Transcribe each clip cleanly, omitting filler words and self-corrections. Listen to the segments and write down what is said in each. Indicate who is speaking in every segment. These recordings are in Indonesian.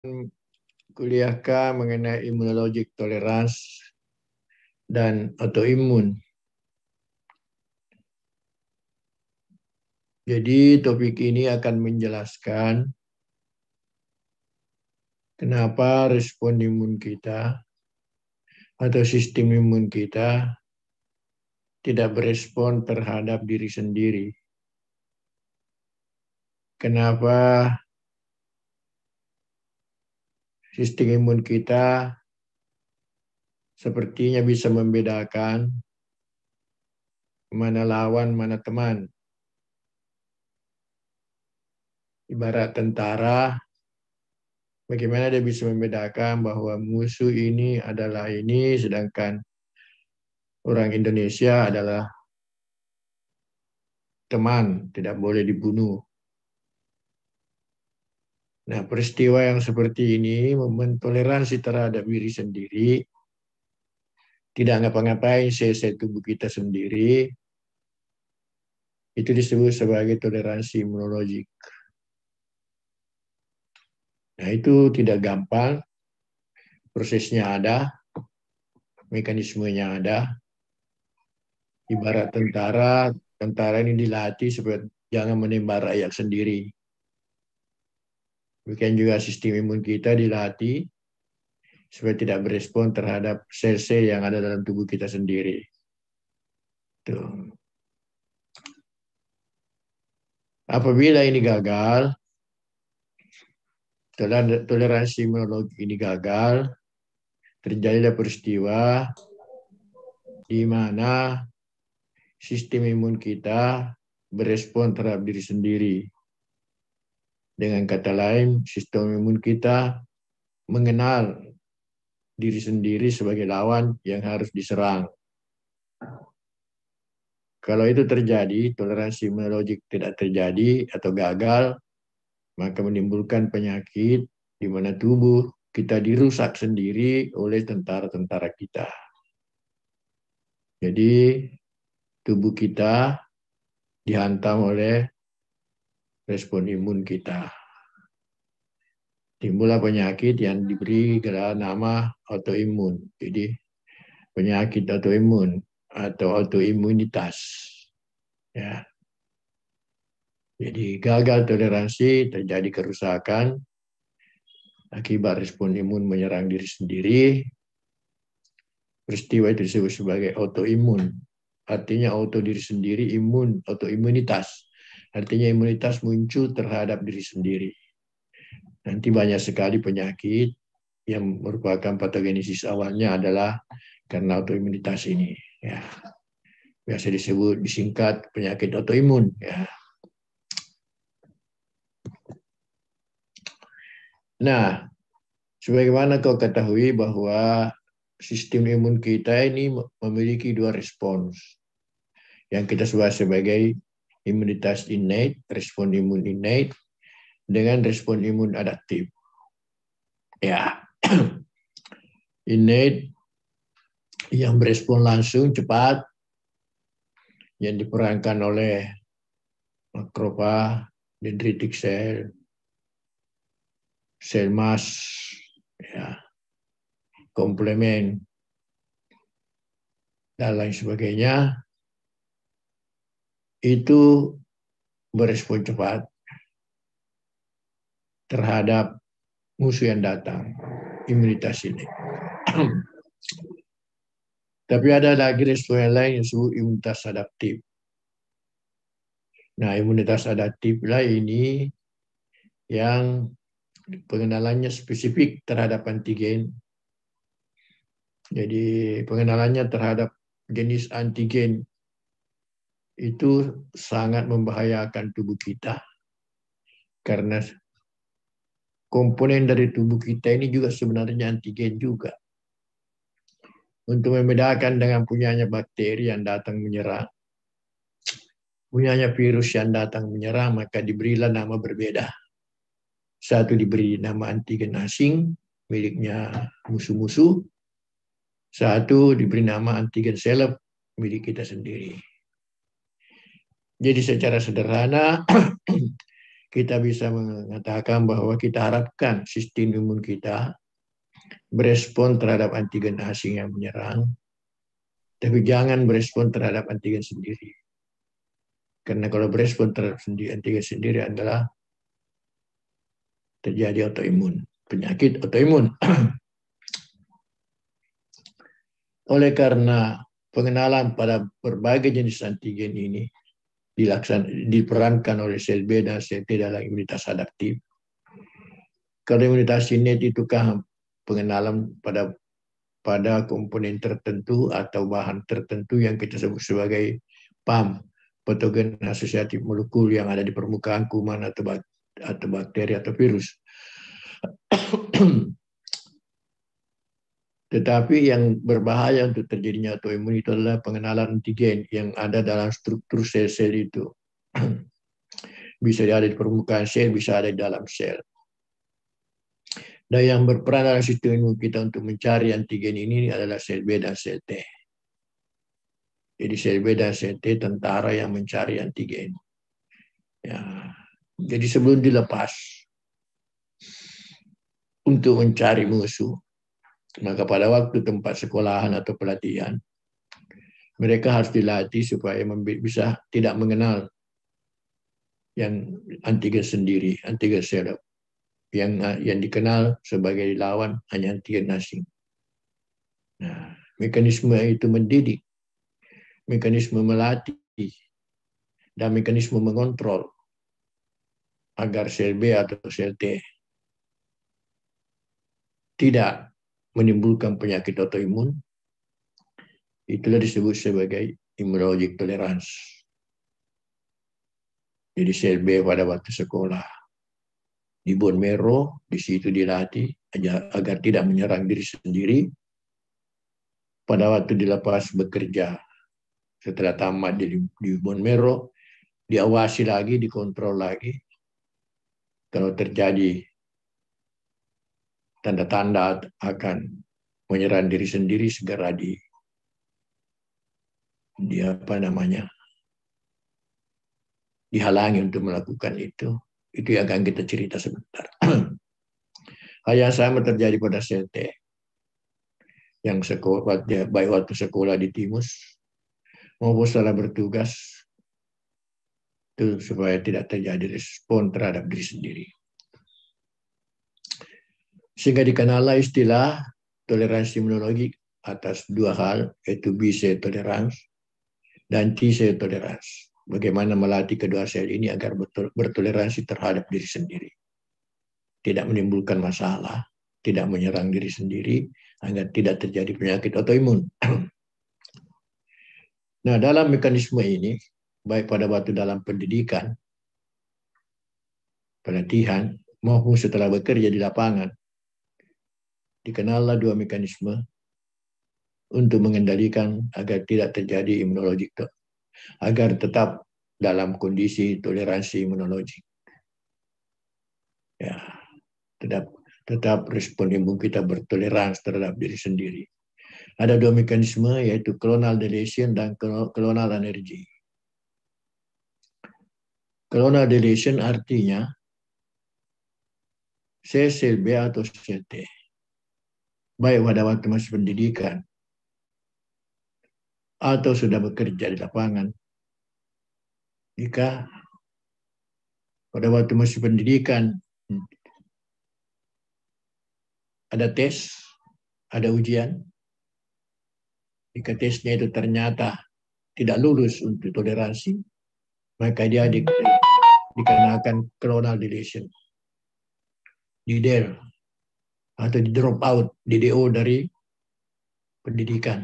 Speaker 1: kuliahkan mengenai immunologic tolerance dan autoimun. Jadi topik ini akan menjelaskan kenapa respon imun kita atau sistem imun kita tidak berespon terhadap diri sendiri. Kenapa sistem imun kita sepertinya bisa membedakan mana lawan, mana teman. Ibarat tentara, bagaimana dia bisa membedakan bahwa musuh ini adalah ini, sedangkan orang Indonesia adalah teman, tidak boleh dibunuh. Nah, peristiwa yang seperti ini mentoleransi terhadap diri sendiri, tidak ngapa-ngapain sel-sel tubuh kita sendiri, itu disebut sebagai toleransi imunologik. Nah, itu tidak gampang, prosesnya ada, mekanismenya ada. Ibarat tentara, tentara ini dilatih supaya jangan menembak rakyat sendiri. Demikian juga sistem imun kita dilatih supaya tidak berespon terhadap sel-sel yang ada dalam tubuh kita sendiri. Tuh. Apabila ini gagal, toleransi imunologi ini gagal, terjadilah peristiwa di mana sistem imun kita berespon terhadap diri sendiri. Dengan kata lain, sistem imun kita mengenal diri sendiri sebagai lawan yang harus diserang. Kalau itu terjadi, toleransi imunologik tidak terjadi atau gagal, maka menimbulkan penyakit di mana tubuh kita dirusak sendiri oleh tentara-tentara kita. Jadi tubuh kita dihantam oleh respon imun kita. Timbullah penyakit yang diberi gelar nama autoimun. Jadi penyakit autoimun atau autoimunitas. Ya. Jadi gagal toleransi, terjadi kerusakan akibat respon imun menyerang diri sendiri. Peristiwa itu disebut sebagai autoimun. Artinya auto diri sendiri, imun, autoimunitas. Artinya imunitas muncul terhadap diri sendiri. Nanti banyak sekali penyakit yang merupakan patogenesis awalnya adalah karena autoimunitas ini. Ya. Biasa disebut disingkat penyakit autoimun. Ya. Nah, sebagaimana kau ketahui bahwa sistem imun kita ini memiliki dua respons. Yang kita sebut sebagai imunitas innate, respon imun innate, dengan respon imun adaptif. Ya, innate yang berespon langsung cepat, yang diperankan oleh makrofag, dendritic cell, sel mas, ya, komplemen, dan lain sebagainya, itu berespon cepat terhadap musuh yang datang, imunitas ini. Tapi ada lagi respon yang lain yang disebut imunitas adaptif. Nah, imunitas adaptif lah ini yang pengenalannya spesifik terhadap antigen. Jadi pengenalannya terhadap jenis antigen itu sangat membahayakan tubuh kita. Karena komponen dari tubuh kita ini juga sebenarnya antigen juga. Untuk membedakan dengan punyanya bakteri yang datang menyerang, punyanya virus yang datang menyerang, maka diberilah nama berbeda. Satu diberi nama antigen asing, miliknya musuh-musuh. Satu diberi nama antigen seleb, milik kita sendiri. Jadi secara sederhana, kita bisa mengatakan bahwa kita harapkan sistem imun kita berespon terhadap antigen asing yang menyerang, tapi jangan berespon terhadap antigen sendiri. Karena kalau berespon terhadap antigen sendiri adalah terjadi autoimun, penyakit autoimun. Oleh karena pengenalan pada berbagai jenis antigen ini diperankan oleh sel B dan sel T dalam imunitas adaptif. Kalau imunitas innate itu kan pengenalan pada komponen tertentu atau bahan tertentu yang kita sebut sebagai PAM, patogen asosiatif molekul yang ada di permukaan kuman atau bakteri atau virus. Tetapi yang berbahaya untuk terjadinya autoimun itu adalah pengenalan antigen yang ada dalam struktur sel-sel itu. Bisa ada di permukaan sel, bisa ada di dalam sel. Dan yang berperan dalam sistem imun kita untuk mencari antigen ini adalah sel B dan sel T. Jadi sel B dan sel T tentara yang mencari antigen. Ya. Jadi sebelum dilepas untuk mencari musuh, maka pada waktu tempat sekolahan atau pelatihan, mereka harus dilatih supaya bisa tidak mengenal yang antigen sendiri, antigen sel yang dikenal sebagai lawan hanya antigen asing. Nah, mekanisme itu mendidik, mekanisme melatih, dan mekanisme mengontrol agar sel B atau sel T tidak menimbulkan penyakit autoimun. Itulah disebut sebagai immunologic tolerance. Jadi sel B pada waktu sekolah di bone marrow, di situ dilatih agar tidak menyerang diri sendiri. Pada waktu dilepas bekerja, setelah tamat di bone marrow, diawasi lagi, dikontrol lagi. Kalau terjadi tanda-tanda akan menyerang diri sendiri, segera dihalangi untuk melakukan itu. Itu yang akan kita cerita sebentar. Hal yang sama terjadi pada sel T yang baik waktu sekolah di Timus maupun setelah bertugas itu supaya tidak terjadi respon terhadap diri sendiri. Sehingga dikenallah istilah toleransi imunologi atas dua hal, yaitu B cell tolerance dan T cell tolerance. Bagaimana melatih kedua sel ini agar bertoleransi terhadap diri sendiri. Tidak menimbulkan masalah, tidak menyerang diri sendiri, agar tidak terjadi penyakit autoimun. Nah, dalam mekanisme ini, baik pada waktu dalam pendidikan, pelatihan, maupun setelah bekerja di lapangan, dikenallah dua mekanisme untuk mengendalikan agar tidak terjadi imunologik, agar tetap dalam kondisi toleransi imunologik. Ya, tetap respon imun kita bertoleransi terhadap diri sendiri. Ada dua mekanisme, yaitu clonal deletion dan clonal energy. Clonal deletion artinya sel B atau sel T, baik pada waktu masih pendidikan atau sudah bekerja di lapangan. Jika pada waktu masih pendidikan ada tes, ada ujian, jika tesnya itu ternyata tidak lulus untuk toleransi, maka dia dikenakan clonal deletion, di-DEL atau di drop out, DDO dari pendidikan.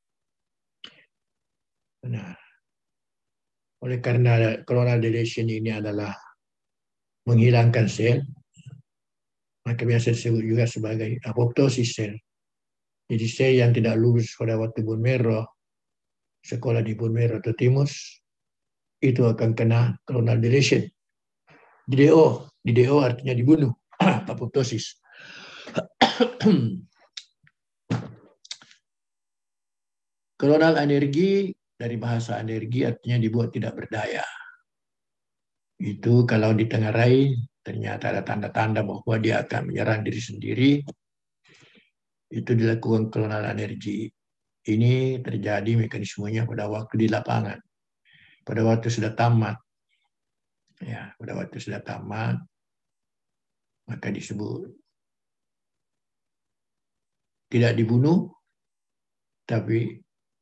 Speaker 1: Nah, oleh karena clonal deletion ini adalah menghilangkan sel, maka biasa disebut juga sebagai apoptosis sel. Jadi sel yang tidak lulus pada waktu bone marrow, sekolah di bone marrow atau timus, itu akan kena clonal deletion. DDO artinya dibunuh, apoptosis. Clonal energi dari bahasa energi artinya dibuat tidak berdaya. Itu kalau ditengarai ternyata ada tanda-tanda bahwa dia akan menyerang diri sendiri, itu dilakukan klonal energi. Ini terjadi mekanismenya pada waktu di lapangan, pada waktu sudah tamat. Ya, pada waktu sudah tamat, maka disebut tidak dibunuh, tapi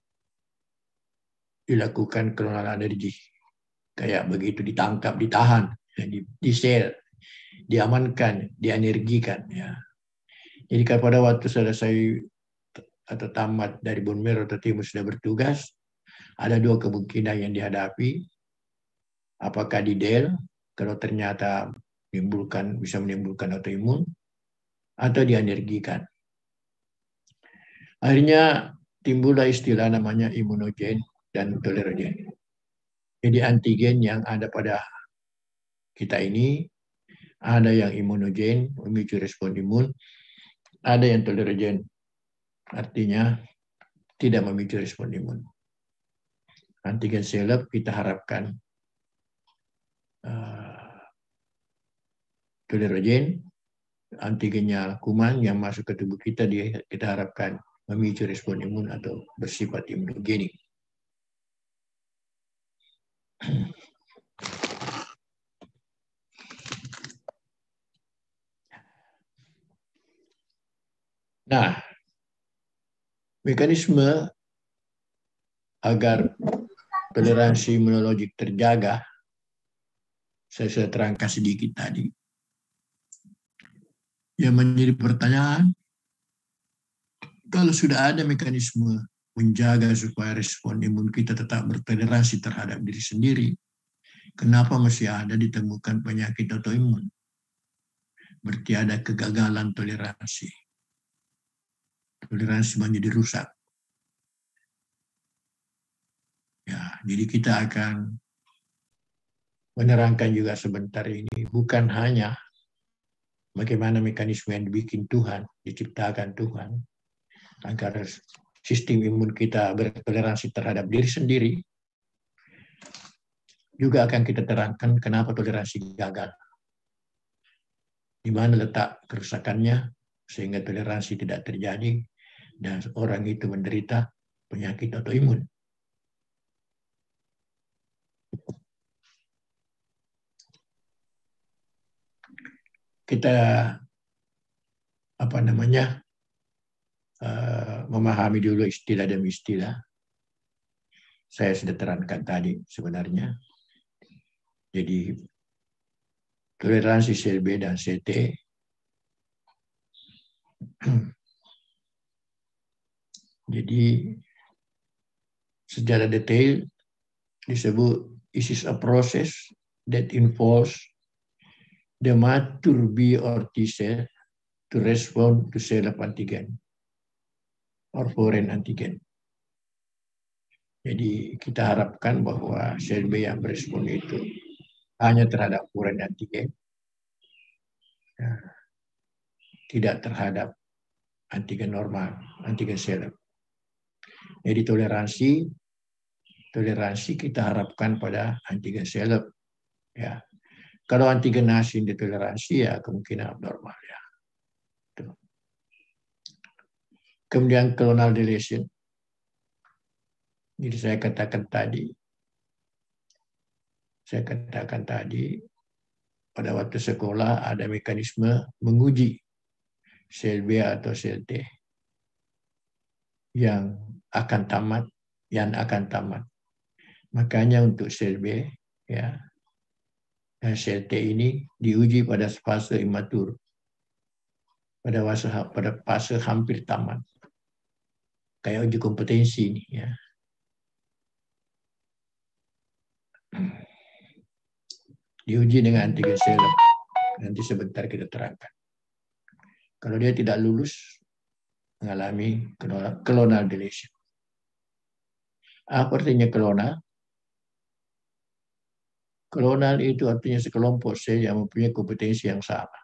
Speaker 1: dilakukan klonal energi. Kayak begitu ditangkap, ditahan, di-sel, diamankan, dienergikan. Ya. Jadi kalau pada waktu selesai atau tamat dari bone marrow atau timus sudah bertugas, ada dua kemungkinan yang dihadapi. Apakah di del, kalau ternyata bisa menimbulkan autoimun, atau dienergikan. Akhirnya timbullah istilah namanya imunogen dan tolerogen. Jadi antigen yang ada pada kita ini, ada yang imunogen, memicu respon imun, ada yang tolerogen, artinya tidak memicu respon imun. Antigen seleb kita harapkan tolerogen, antigennya kuman yang masuk ke tubuh kita, kita harapkan memicu respon imun atau bersifat imunogenik. Nah, mekanisme agar toleransi imunologik terjaga, saya sudah terangkan sedikit tadi. Yang menjadi pertanyaan, kalau sudah ada mekanisme menjaga supaya respon imun kita tetap bertoleransi terhadap diri sendiri, kenapa masih ada ditemukan penyakit autoimun? Berarti ada kegagalan toleransi. Toleransi menjadi rusak. Ya, jadi kita akan menerangkan juga sebentar ini, bukan hanya bagaimana mekanisme yang dibikin Tuhan, diciptakan Tuhan, agar sistem imun kita bertoleransi terhadap diri sendiri, juga akan kita terangkan kenapa toleransi gagal. Di mana letak kerusakannya, sehingga toleransi tidak terjadi, dan orang itu menderita penyakit autoimun. Kita memahami dulu istilah demi istilah. Saya sudah terangkan tadi sebenarnya. Jadi toleransi sel B dan sel T jadi secara detail disebut it is a process that involves the mature B or T cell to respond to cell of antigen or foreign antigen. Jadi kita harapkan bahwa sel B yang berespon itu hanya terhadap foreign antigen, ya, tidak terhadap antigen normal, antigen sel. Jadi toleransi kita harapkan pada antigen sel. Ya. Kalau antigen asin ditoleransi, ya kemungkinan abnormal. Ya. Kemudian clonal deletion. Jadi saya katakan tadi, pada waktu sekolah ada mekanisme menguji sel B atau sel T yang akan tamat. Makanya untuk sel B, ya, dan sel T ini diuji pada fase imatur, pada fase hampir tamat. Kayak uji kompetensi ini, ya. Diuji dengan antigen sel. Nanti sebentar kita terangkan. Kalau dia tidak lulus, mengalami clonal deletion. Apa artinya clonal? Clonal itu artinya sekelompok sel yang mempunyai kompetensi yang sama.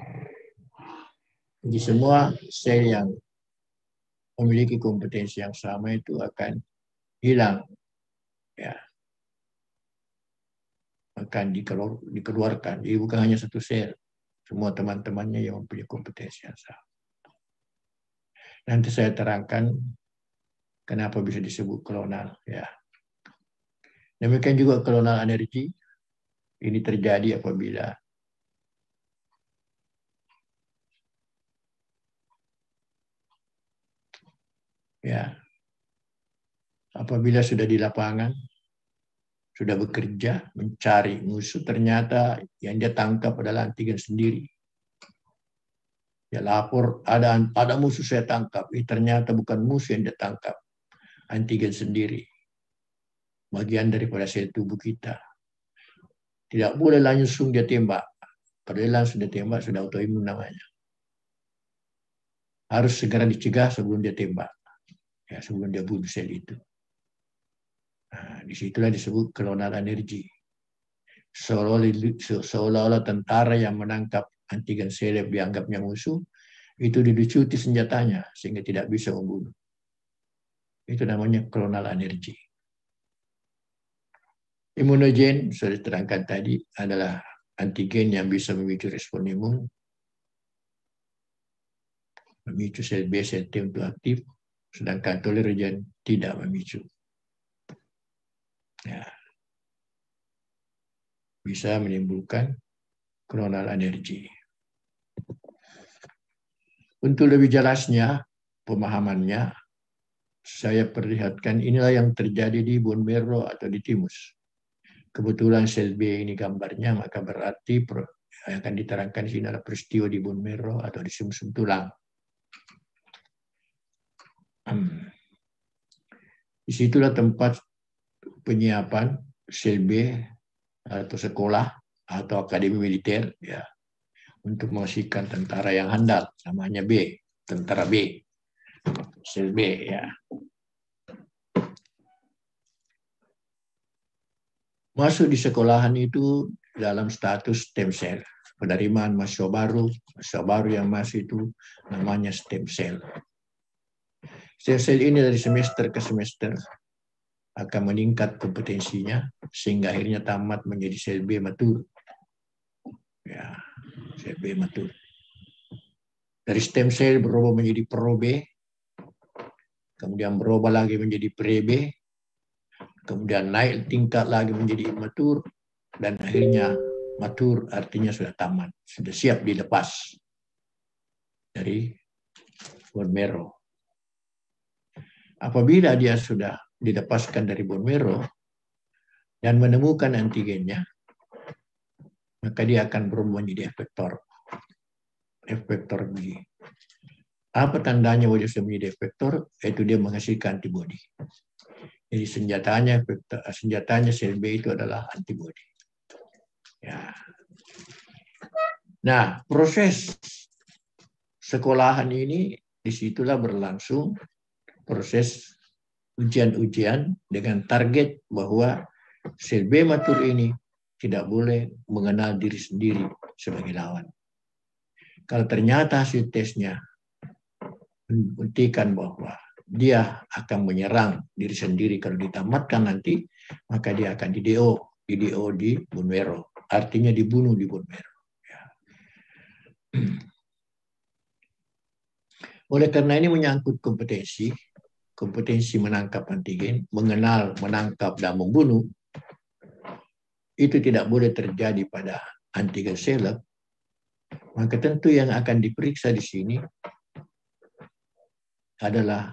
Speaker 1: Jadi semua sel yang memiliki kompetensi yang sama itu akan hilang. Ya. akan dikeluarkan. Jadi bukan hanya satu sel, semua teman-temannya yang mempunyai kompetensi yang sama. Nanti saya terangkan kenapa bisa disebut klonal. Ya. Demikian juga klonal energi. Ini terjadi apabila apabila sudah di lapangan, sudah bekerja, mencari musuh, ternyata yang dia tangkap adalah antigen sendiri. Dia lapor, ada musuh saya tangkap. Ternyata bukan musuh yang dia tangkap, antigen sendiri. Bagian daripada sel tubuh kita. Tidak boleh langsung dia tembak. Padahal langsung dia tembak, sudah autoimun namanya. Harus segera dicegah sebelum dia tembak. Ya, sebelum dia bunuh sel itu. Nah, disitulah disebut klonal energi. Seolah-olah tentara yang menangkap antigen seleb dianggapnya musuh, itu dilucuti senjatanya sehingga tidak bisa membunuh. Itu namanya klonal energi. Imunogen, sudah diterangkan tadi, adalah antigen yang bisa memicu respon imun, memicu sel B, sel T untuk aktif, sedangkan tolerogen tidak memicu. Ya. Bisa menimbulkan klonal energi. Untuk lebih jelasnya, pemahamannya, saya perlihatkan inilah yang terjadi di bone marrow atau di timus. Kebetulan sel B ini gambarnya, maka berarti yang akan diterangkan di sini adalah peristiwa di bone marrow atau di sumsum tulang. Disitulah tempat penyiapan sel B atau sekolah atau akademi militer, ya, untuk menghasilkan tentara yang handal, namanya B, tentara B, sel B, ya. Masuk di sekolahan itu dalam status stem cell. Penerimaan mahasiswa baru yang masuk itu namanya stem cell. Stem cell ini dari semester ke semester akan meningkat kompetensinya sehingga akhirnya tamat menjadi sel B matur. Ya, sel B matur. Dari stem cell berubah menjadi pro B, kemudian berubah lagi menjadi pre B, kemudian naik tingkat lagi menjadi immatur, dan akhirnya matur artinya sudah tamat, sudah siap dilepas dari bone marrow. Apabila dia sudah dilepaskan dari bone marrow dan menemukan antigennya, maka dia akan berubah menjadi efektor B. Apa tandanya wajah sudah menjadi efektor? Yaitu dia menghasilkan antibodi. Jadi senjatanya sel B itu adalah antibodi. Ya. Nah, proses sekolahan ini disitulah berlangsung proses ujian-ujian dengan target bahwa sel B matur ini tidak boleh mengenal diri sendiri sebagai lawan. Kalau ternyata hasil tesnya membuktikan bahwa dia akan menyerang diri sendiri kalau ditamatkan nanti, maka dia akan di DO di bone marrow, artinya dibunuh di bone marrow. Ya. Oleh karena ini menyangkut kompetensi menangkap antigen, mengenal, menangkap, dan membunuh, itu tidak boleh terjadi pada antigen seleb, maka tentu yang akan diperiksa di sini adalah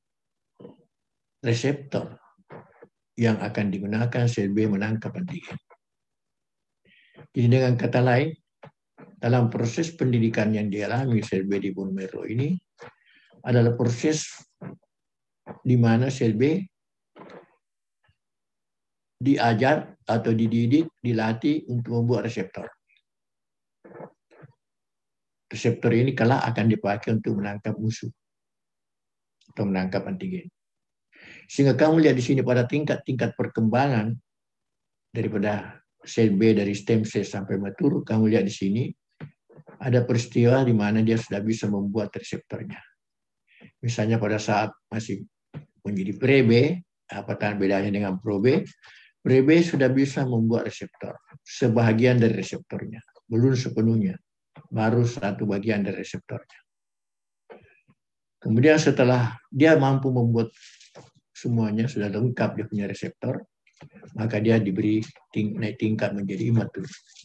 Speaker 1: reseptor yang akan digunakan sel B menangkap antigen. Jadi dengan kata lain, dalam proses pendidikan yang dialami sel B di bone marrow ini adalah proses di mana sel B diajar atau dididik, dilatih untuk membuat reseptor. Reseptor ini kelak akan dipakai untuk menangkap musuh atau menangkap antigen. Sehingga kamu lihat di sini pada tingkat-tingkat perkembangan daripada sel B dari stem cell sampai matur, kamu lihat di sini ada peristiwa di mana dia sudah bisa membuat reseptornya. Misalnya pada saat masih menjadi pre B, apa bedanya dengan pro B? Brebe sudah bisa membuat reseptor, sebahagian dari reseptornya, belum sepenuhnya, baru satu bagian dari reseptornya. Kemudian setelah dia mampu membuat semuanya, sudah lengkap dia punya reseptor, maka dia diberi naik tingkat menjadi imatur.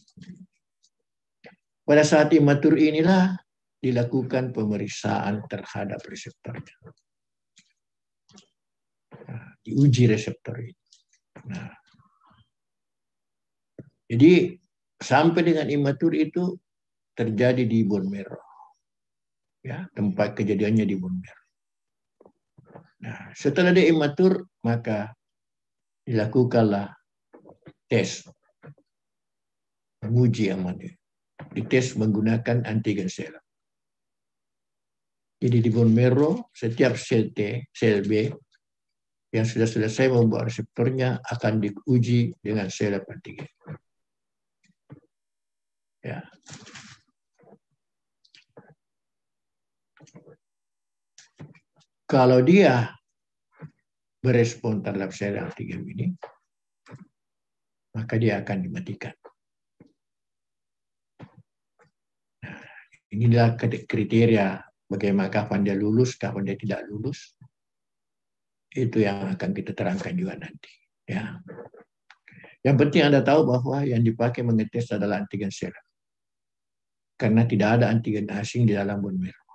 Speaker 1: Pada saat imatur inilah dilakukan pemeriksaan terhadap reseptornya. Nah, diuji reseptor ini. Nah, jadi sampai dengan imatur itu terjadi di bone marrow. Ya, tempat kejadiannya di bone marrow. Nah, setelah dia imatur, maka dilakukanlah tes menguji aman. Dites menggunakan antigen sel. Jadi di bone marrow, setiap sel T, sel B yang sudah selesai membuat reseptornya akan diuji dengan sel antigen. Ya. Kalau dia berespon terhadap sel antigen ini, maka dia akan dimatikan. Nah, inilah kriteria bagaimana kapan dia lulus, kapan dia tidak lulus. Itu yang akan kita terangkan juga nanti. Ya. Yang penting Anda tahu bahwa yang dipakai mengetes adalah antigen sel. Karena tidak ada antigen asing di dalam bone marrow.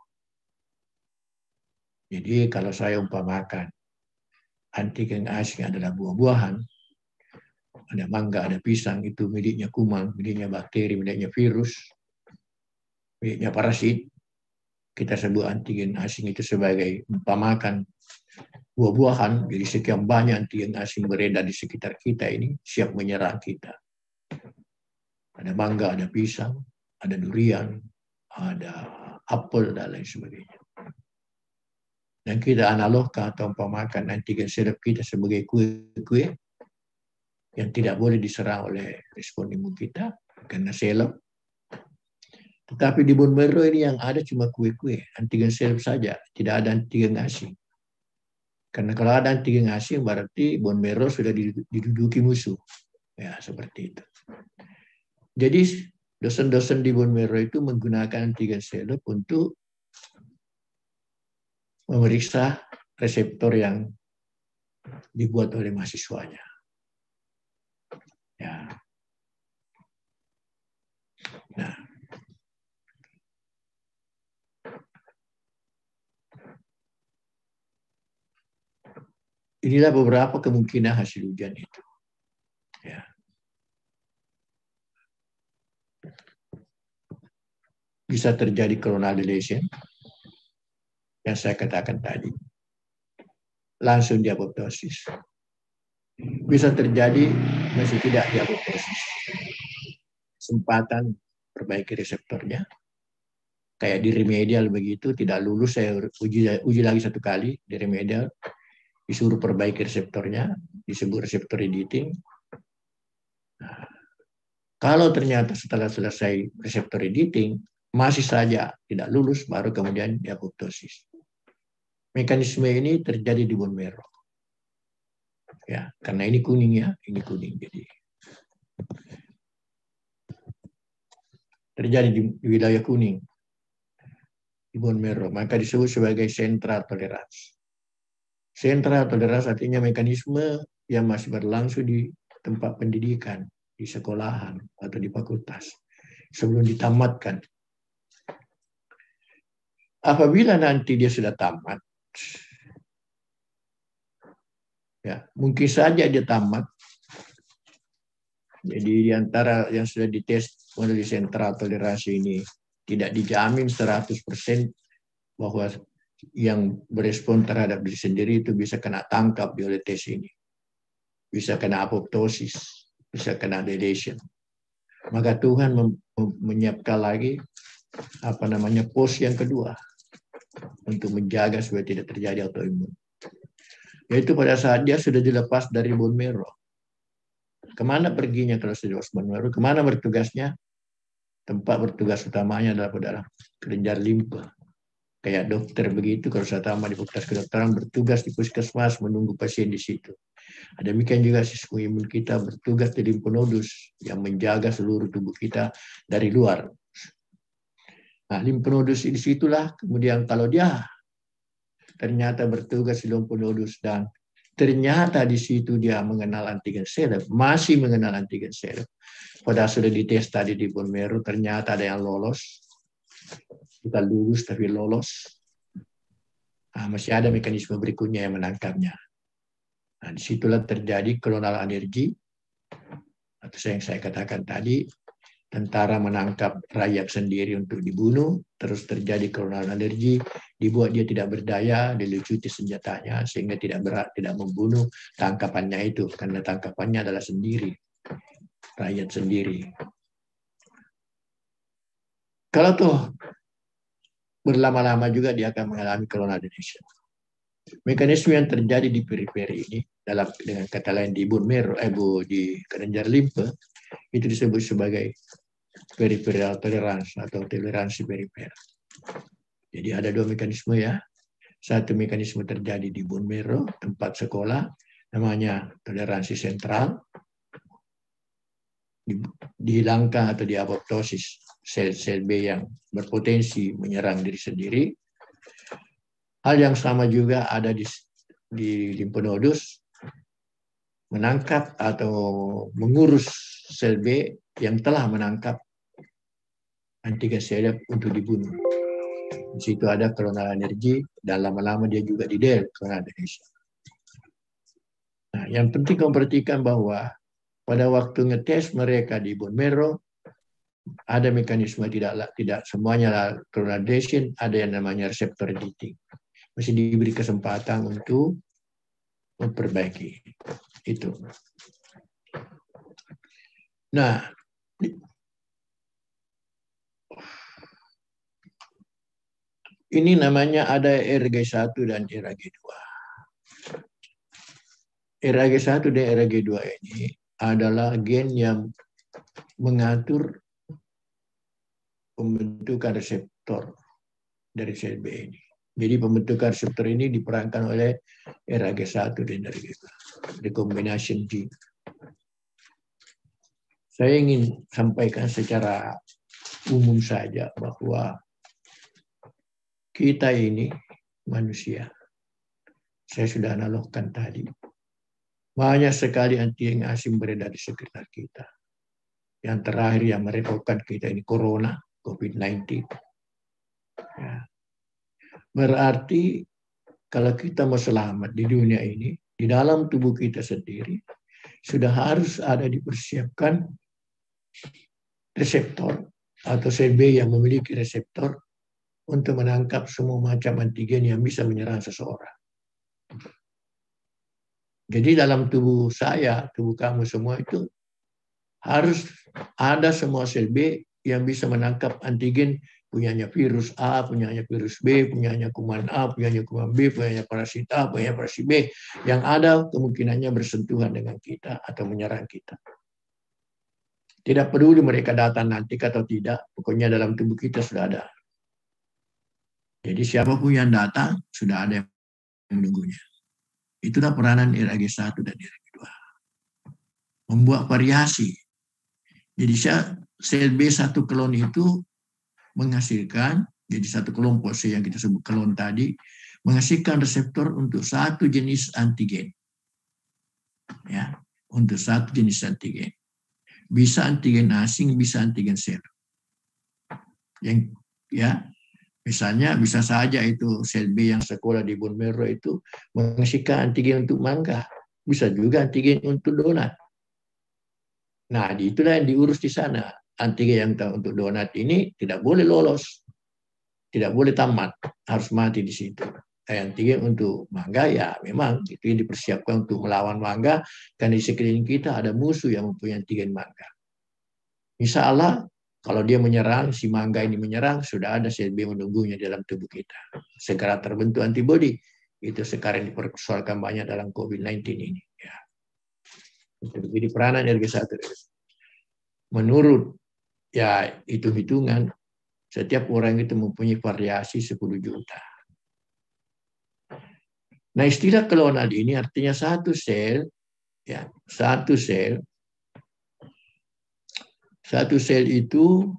Speaker 1: Jadi kalau saya umpamakan antigen asing adalah buah-buahan, ada mangga, ada pisang, itu miliknya kuman, miliknya bakteri, miliknya virus, miliknya parasit. Kita sebut antigen asing itu sebagai umpamakan buah-buahan, jadi sekian banyak antigen asing beredar di sekitar kita ini siap menyerang kita. Ada mangga, ada pisang, ada durian, ada apel, dan lain sebagainya. Dan kita analogkan atau umpamakan antigen sel kita sebagai kue-kue yang tidak boleh diserang oleh respon imun kita karena seleb. Tetapi di bone marrow ini yang ada cuma kue-kue, antigen sel saja, tidak ada antigen asing. Karena kalau ada antigen asing berarti bone marrow sudah diduduki musuh. Ya, seperti itu. Jadi dosen-dosen di bone marrow itu menggunakan antigen sel untuk memeriksa reseptor yang dibuat oleh mahasiswanya. Ya. Nah, inilah beberapa kemungkinan hasil ujian itu. Ya. Bisa terjadi coronal deletion yang saya katakan tadi. Langsung diapoptosis. Bisa terjadi masih tidak diapoptosis. Kesempatan perbaiki reseptornya. Kayak di remedial begitu, tidak lulus, saya uji lagi satu kali di remedial. Disuruh perbaiki reseptornya, disebut reseptor editing. Nah, kalau ternyata setelah selesai reseptor editing, masih saja tidak lulus, baru kemudian diapoptosis. Mekanisme ini terjadi di bone marrow. Ya, karena ini kuning ya, ini kuning. Jadi terjadi di wilayah kuning di bone marrow, maka disebut sebagai central tolerance. Central tolerance artinya mekanisme yang masih berlangsung di tempat pendidikan, di sekolahan atau di fakultas sebelum ditamatkan. Apabila nanti dia sudah tamat, ya mungkin saja dia tamat. Jadi di antara yang sudah dites melalui sentral toleransi ini tidak dijamin 100% bahwa yang berespon terhadap diri sendiri itu bisa kena tangkap oleh tes ini. Bisa kena apoptosis, bisa kena deletion. Maka Tuhan menyiapkan lagi pos yang kedua untuk menjaga supaya tidak terjadi autoimun. Yaitu pada saat dia sudah dilepas dari bone marrow. Kemana perginya kalau sudah dilepas bone marrow? Kemana bertugasnya? Tempat bertugas utamanya adalah pada kelenjar limpa. Kayak dokter begitu, kalau saya tambah di fakultas kedokteran bertugas di puskesmas menunggu pasien di situ. Demikian juga sistem imun kita bertugas di limfonodus yang menjaga seluruh tubuh kita dari luar. Nah, limfonodus di situlah kemudian kalau dia ternyata bertugas di limfonodus dan ternyata di situ dia mengenal antigen seleb, masih mengenal antigen seleb. Padahal sudah dites tadi di bone marrow, ternyata ada yang lolos, bukan lulus tapi lolos. Nah, masih ada mekanisme berikutnya yang menangkapnya. Nah, disitulah terjadi klonal alergi, atau yang saya katakan tadi, tentara menangkap rakyat sendiri untuk dibunuh, terus terjadi klonal alergi, dibuat dia tidak berdaya, dilucuti senjatanya, sehingga tidak membunuh tangkapannya itu, karena tangkapannya adalah sendiri, rakyat sendiri. Kalau tuh berlama-lama juga dia akan mengalami klonal alergi. Mekanisme yang terjadi di periferi ini, dengan kata lain di bone marrow, di kelenjar limfe, itu disebut sebagai peripheral tolerance atau toleransi perifer. Jadi ada dua mekanisme ya. Satu mekanisme terjadi di bone marrow, tempat sekolah, namanya toleransi sentral. Dihilangkan atau diapoptosis sel-sel B yang berpotensi menyerang diri sendiri. Hal yang sama juga ada di limfonodus, menangkap atau mengurus sel B yang telah menangkap antigen seleb untuk dibunuh. Di situ ada klonal alergi dan lama-lama dia juga didel klonal alergi. Nah, yang penting kamu perhatikan bahwa pada waktu ngetes mereka di bone marrow ada mekanisme tidak semuanya klonal alergi, ada yang namanya reseptor editing. Masih diberi kesempatan untuk memperbaiki itu. Nah, ini namanya ada RG1 dan RG2. RG1 dan RG2 ini adalah gen yang mengatur pembentukan reseptor dari sel B ini. Jadi pembentukan reseptor ini diperankan oleh RG1 dan RG2. Recombination gene. Saya ingin sampaikan secara umum saja bahwa kita ini manusia. Saya sudah analogkan tadi. Banyak sekali antigen asing beredar di sekitar kita. Yang terakhir yang merepotkan kita ini corona, COVID-19. Ya. Berarti kalau kita mau selamat di dunia ini, di dalam tubuh kita sendiri, sudah harus ada dipersiapkan reseptor atau sel B yang memiliki reseptor untuk menangkap semua macam antigen yang bisa menyerang seseorang. Jadi dalam tubuh saya, tubuh kamu semua itu harus ada semua sel B yang bisa menangkap antigen punyanya virus A, punyanya virus B, punyanya kuman A, punyanya kuman B, punyanya parasit A, punyanya parasit B, yang ada kemungkinannya bersentuhan dengan kita atau menyerang kita. Tidak peduli mereka datang nanti atau tidak, pokoknya dalam tubuh kita sudah ada. Jadi siapapun yang datang, sudah ada yang menunggunya. Itulah peranan RAG1 dan RAG2. Membuat variasi. Jadi sel B1 klon itu menghasilkan, jadi satu kelompok sel yang kita sebut klon tadi, menghasilkan reseptor untuk satu jenis antigen. Ya, untuk satu jenis antigen. Bisa antigen asing, bisa antigen sel. Yang ya, misalnya bisa saja itu sel B yang sekolah di bone marrow itu menghasilkan antigen untuk mangga, bisa juga antigen untuk donat. Nah, itulah yang diurus di sana. Antigen yang untuk donat ini tidak boleh lolos, tidak boleh tamat, harus mati di situ. Antigen untuk mangga ya memang itu yang dipersiapkan untuk melawan mangga, karena di sekeliling kita ada musuh yang mempunyai antigen mangga. Insya Allah kalau dia menyerang, si mangga ini menyerang, sudah ada sel B menunggunya dalam tubuh kita. Segera terbentuk antibodi. Itu sekarang dipersoalkan banyak dalam COVID-19 ini. Ya. Jadi peranan RG1. Menurut ya hitung-hitungan, Setiap orang itu mempunyai variasi 10 juta. Nah, istilah klonal ini artinya satu sel, ya, satu sel itu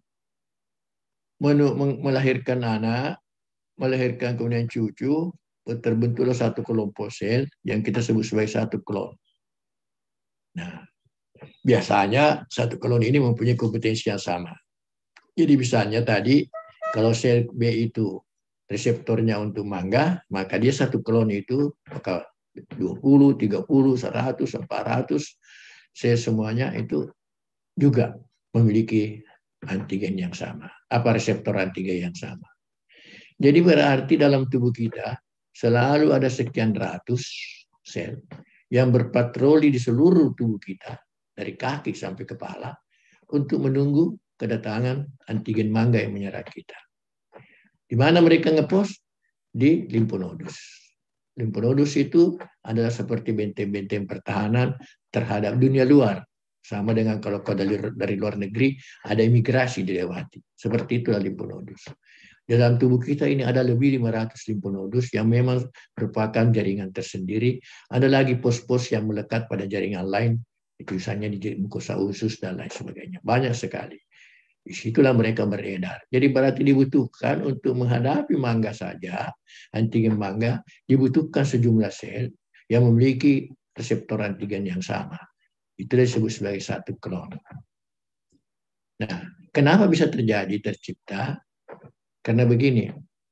Speaker 1: melahirkan anak, melahirkan kemudian cucu, terbentuklah satu kelompok sel yang kita sebut sebagai satu klon. Nah, biasanya satu klon ini mempunyai kompetensi yang sama. Jadi misalnya tadi, kalau sel B itu reseptornya untuk mangga, maka dia satu klon itu maka 20, 30, 100, 400 sel semuanya itu juga memiliki antigen yang sama, apa reseptor antigen yang sama. Jadi berarti dalam tubuh kita selalu ada sekian ratus sel yang berpatroli di seluruh tubuh kita, dari kaki sampai kepala, untuk menunggu kedatangan antigen mangga yang menyerang kita. Di mana mereka ngepost? Di limfonodus. Limfonodus itu adalah seperti benteng-benteng pertahanan terhadap dunia luar. Sama dengan kalau dari luar negeri ada imigrasi dilewati. Seperti itulah limfonodus. Dalam tubuh kita ini ada lebih 500 limfonodus yang memang merupakan jaringan tersendiri. Ada lagi pos-pos yang melekat pada jaringan lain, itu misalnya di mukosa usus dan lain sebagainya. Banyak sekali. Disitulah mereka beredar. Jadi berarti dibutuhkan untuk menghadapi mangga saja, antigen mangga, dibutuhkan sejumlah sel yang memiliki reseptor antigen yang sama. Itu disebut sebagai satu klon. Nah, kenapa bisa tercipta? Karena begini,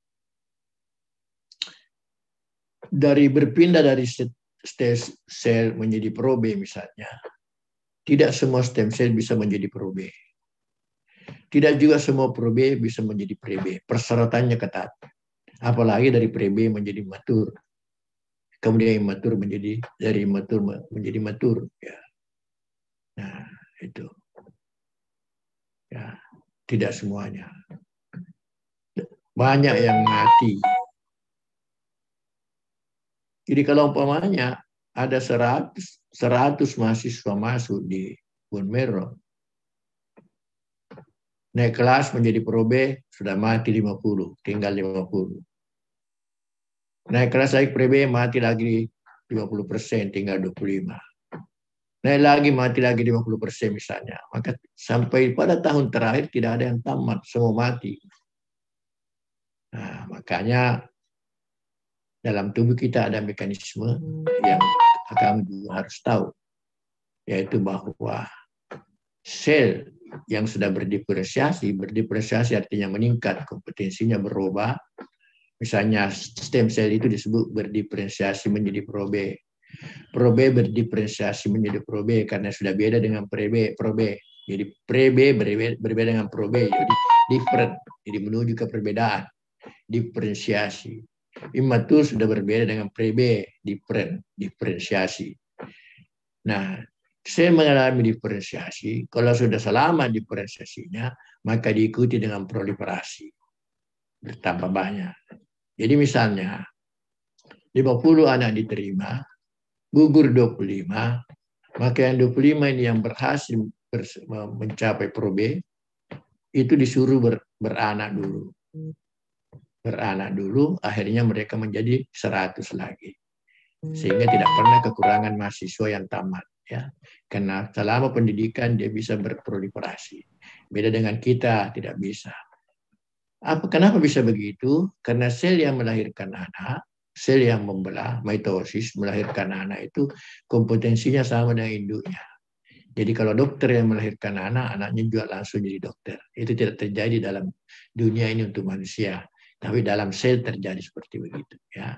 Speaker 1: dari berpindah dari stem sel menjadi probe misalnya, tidak semua stem sel bisa menjadi probe. Tidak juga semua probe bisa menjadi prebe. Persyaratannya ketat. Apalagi dari prebe menjadi matur. Kemudian matur menjadi dari matur menjadi matur. Ya. Nah, itu. Ya, tidak semuanya. Banyak yang mati. Jadi kalau umpamanya ada 100 mahasiswa masuk di bone marrow, naik kelas menjadi probe, sudah mati 50, tinggal 50. Naik kelas lagi probe, mati lagi 50%, tinggal 25. Naik lagi, mati lagi 50% misalnya. Maka sampai pada tahun terakhir tidak ada yang tamat, semua mati. Nah, makanya dalam tubuh kita ada mekanisme yang kamu harus tahu, yaitu bahwa sel yang sudah berdiferensiasi artinya meningkat, kompetensinya berubah. Misalnya stem cell itu disebut berdiferensiasi menjadi probe. Probe berdiferensiasi menjadi probe karena sudah beda dengan probe. Jadi prebe berbeda dengan probe. Jadi different. Jadi menuju ke perbedaan. Diferensiasi. Imatur sudah berbeda dengan prebe, diferensiasi. Nah, saya mengalami diferensiasi. Kalau sudah selama diferensiasinya, maka diikuti dengan proliferasi. Bertambah banyak. Jadi misalnya, 50 anak diterima, gugur 25, maka yang 25 ini yang berhasil mencapai probe, itu disuruh beranak dulu. Beranak dulu, akhirnya mereka menjadi 100 lagi. Sehingga tidak pernah kekurangan mahasiswa yang tamat. Ya, karena selama pendidikan dia bisa berproliferasi. Beda dengan kita, tidak bisa. Kenapa bisa begitu? Karena sel yang melahirkan anak, sel yang membelah, mitosis, melahirkan anak itu kompetensinya sama dengan induknya. Jadi kalau dokter yang melahirkan anak, anaknya juga langsung jadi dokter. Itu tidak terjadi dalam dunia ini untuk manusia. Tapi dalam sel terjadi seperti begitu. Ya.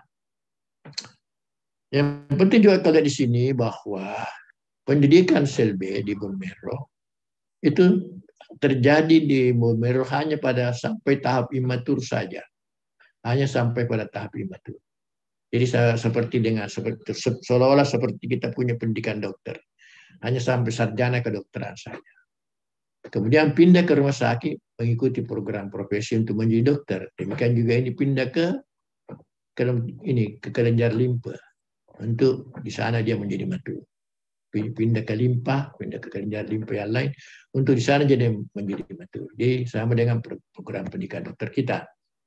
Speaker 1: Yang penting juga kalau di sini bahwa pendidikan sel B di bone marrow itu terjadi di bone marrow hanya pada sampai tahap imatur saja. Hanya sampai pada tahap imatur. Jadi seolah-olah seperti kita punya pendidikan dokter. Hanya sampai sarjana kedokteran saja. Kemudian pindah ke rumah sakit mengikuti program profesi untuk menjadi dokter. Demikian juga ini pindah ke kelenjar limpa. Untuk di sana dia menjadi matur. Pindah ke limpa, pindah ke kelenjar limpa yang lain untuk di sana jadi menjadi matur. Jadi sama dengan program pendidikan dokter kita.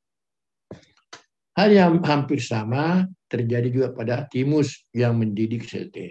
Speaker 1: Hal yang hampir sama terjadi juga pada timus yang mendidik sel T.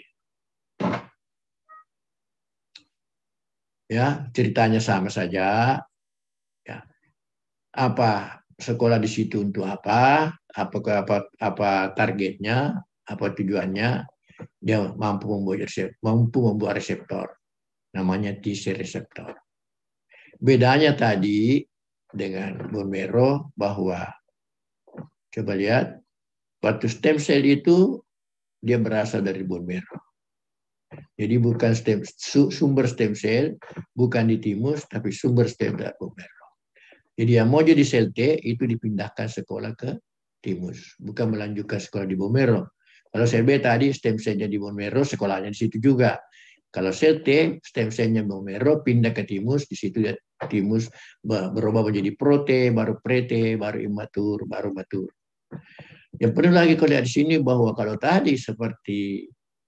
Speaker 1: Ya, ceritanya sama saja. Ya, apa sekolah di situ untuk apa? Apa targetnya? Apa tujuannya? Dia mampu membuat reseptor. Namanya T-cell reseptor. Bedanya tadi dengan bone marrow bahwa coba lihat waktu stem cell itu dia berasal dari bone marrow. Jadi bukan sumber stem cell bukan di timus tapi sumber stem dari bone marrow. Jadi yang mau jadi sel T itu dipindahkan sekolah ke timus, bukan melanjutkan sekolah di bone marrow. Kalau sel B tadi stem cellnya di bone marrow, sekolahnya di situ juga. Kalau sel T, stem cellnya bone marrow pindah ke timus, di situ timus berubah menjadi prote, baru prete, baru imatur, baru matur. Yang perlu lagi kalau lihat di sini bahwa kalau tadi seperti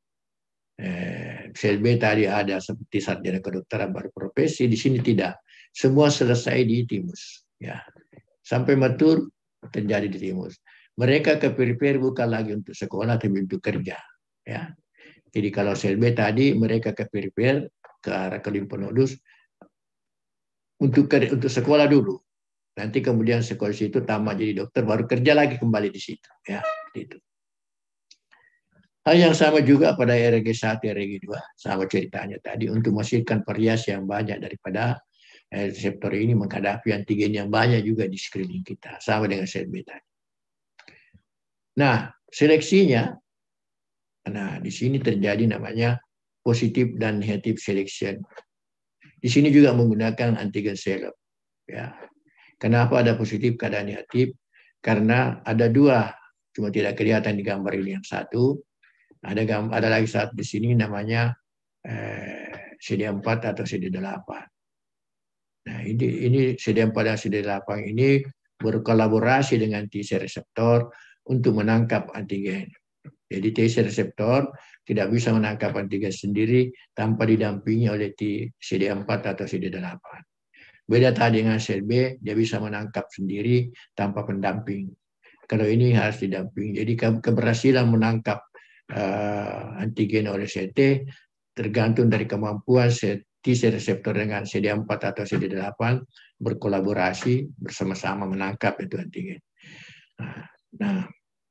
Speaker 1: sel B tadi ada seperti sarjana kedokteran baru profesi, di sini tidak. Semua selesai di timus. Ya. Sampai matur terjadi di timus. Mereka ke perifer bukan lagi untuk sekolah tapi untuk kerja. Ya. Jadi kalau sel B tadi mereka ke perifer ke arah ke limfonodus untuk sekolah dulu. Nanti kemudian sekolah situ tamat jadi dokter baru kerja lagi kembali di situ. Ya, itu. Hal yang sama juga pada RG1, RG2, sama ceritanya tadi untuk menghasilkan variasi yang banyak daripada reseptor ini menghadapi antigen yang banyak juga di screening kita, sama dengan sel B tadi. Nah, seleksinya, nah di sini terjadi namanya positif dan negatif selection. Di sini juga menggunakan antigen selop. Ya. Kenapa ada positif, keadaan negatif? Karena ada dua, cuma tidak kelihatan di gambar ini yang satu. Ada lagi satu di sini namanya CD4 atau CD8. Nah, ini CD4 dan CD8 ini berkolaborasi dengan T-cell reseptor untuk menangkap antigen. Jadi T-cell reseptor tidak bisa menangkap antigen sendiri tanpa didampingi oleh CD4 atau CD8. Beda tadi dengan sel B, dia bisa menangkap sendiri tanpa pendamping. Kalau ini harus didampingi. Jadi keberhasilan menangkap antigen oleh sel T tergantung dari kemampuan T-cell reseptor dengan CD4 atau CD8 berkolaborasi bersama-sama menangkap itu antigen. Nah,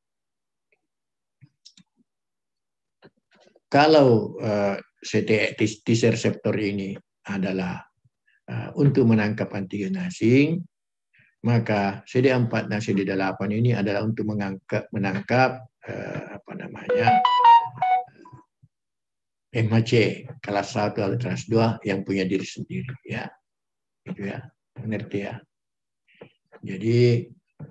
Speaker 1: kalau T-cell reseptor ini adalah untuk menangkap antigen asing, maka CD4 dan CD8 ini adalah untuk menangkap MHC kelas 1 atau kelas 2 yang punya diri sendiri, ya. Itu ya, mengerti ya. Jadi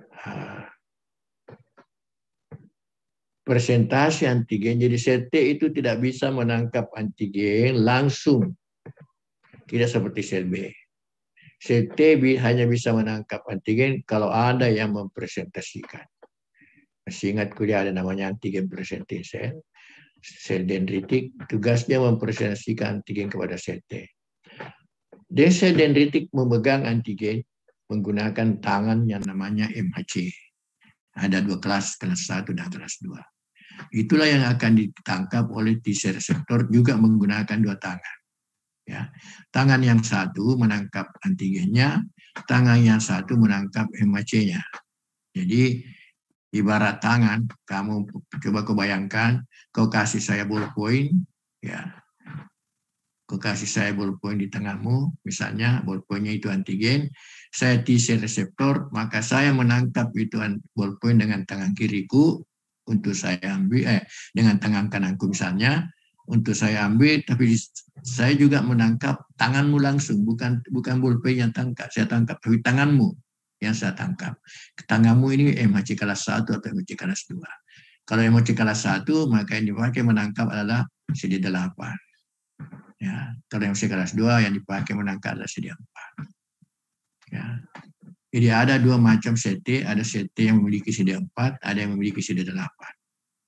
Speaker 1: presentasi antigen, jadi sel T itu tidak bisa menangkap antigen langsung, tidak seperti sel B. Sel T hanya bisa menangkap antigen kalau ada yang mempresentasikan. Masih ingat kuliah ada namanya antigen presentation, sel dendritik, tugasnya mempresentasikan antigen kepada sel T. Dan sel dendritik memegang antigen menggunakan tangan yang namanya MHC. Ada dua kelas 1 dan kelas 2. Itulah yang akan ditangkap oleh T-cell reseptor juga menggunakan dua tangan. Ya. Tangan yang satu menangkap antigennya, tangan yang satu menangkap MHC-nya. Jadi ibarat tangan, kamu coba kau bayangkan, kau kasih saya ballpoint, ya, kau kasih saya ballpoint di tanganmu, misalnya ballpointnya itu antigen, saya T-cell reseptor, maka saya menangkap itu ballpoint dengan tangan kiriku untuk saya ambil, dengan tangan kananku misalnya, untuk saya ambil, tapi saya juga menangkap tanganmu langsung, bukan ballpoint yang saya tangkap, tapi tanganmu yang saya tangkap. Tanganmu ini MHC kelas 1 atau MHC kelas 2. Kalau MHC kelas 1, maka yang dipakai menangkap adalah CD8. Ya, kalau MHC kelas 2 yang dipakai menangkap adalah CD4. Ya. Jadi ada dua macam CT, ada CT yang memiliki CD4, ada yang memiliki CD8.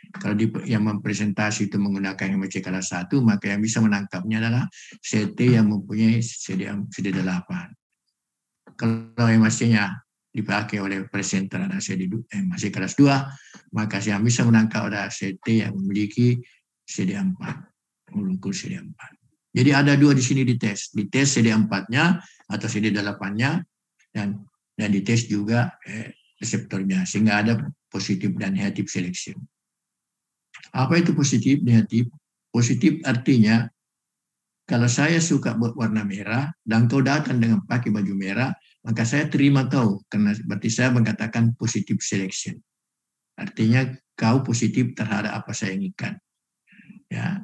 Speaker 1: Kalau yang mempresentasi itu menggunakan MHC kelas 1, maka yang bisa menangkapnya adalah CT yang mempunyai CD8. Kalau MHC-nya dipakai oleh presenter ada MHC kelas 2, maka yang bisa menangkap adalah CT yang memiliki CD4, molekul CD4. Jadi ada dua di sini dites CD4-nya atau CD8-nya, dan dites juga reseptornya, sehingga ada positif dan negatif selection. Apa itu positif, negatif? Positif artinya kalau saya suka warna merah dan kau datang dengan pakai baju merah, maka saya terima kau, karena berarti saya mengatakan positif selection. Artinya kau positif terhadap apa saya inginkan. Ya.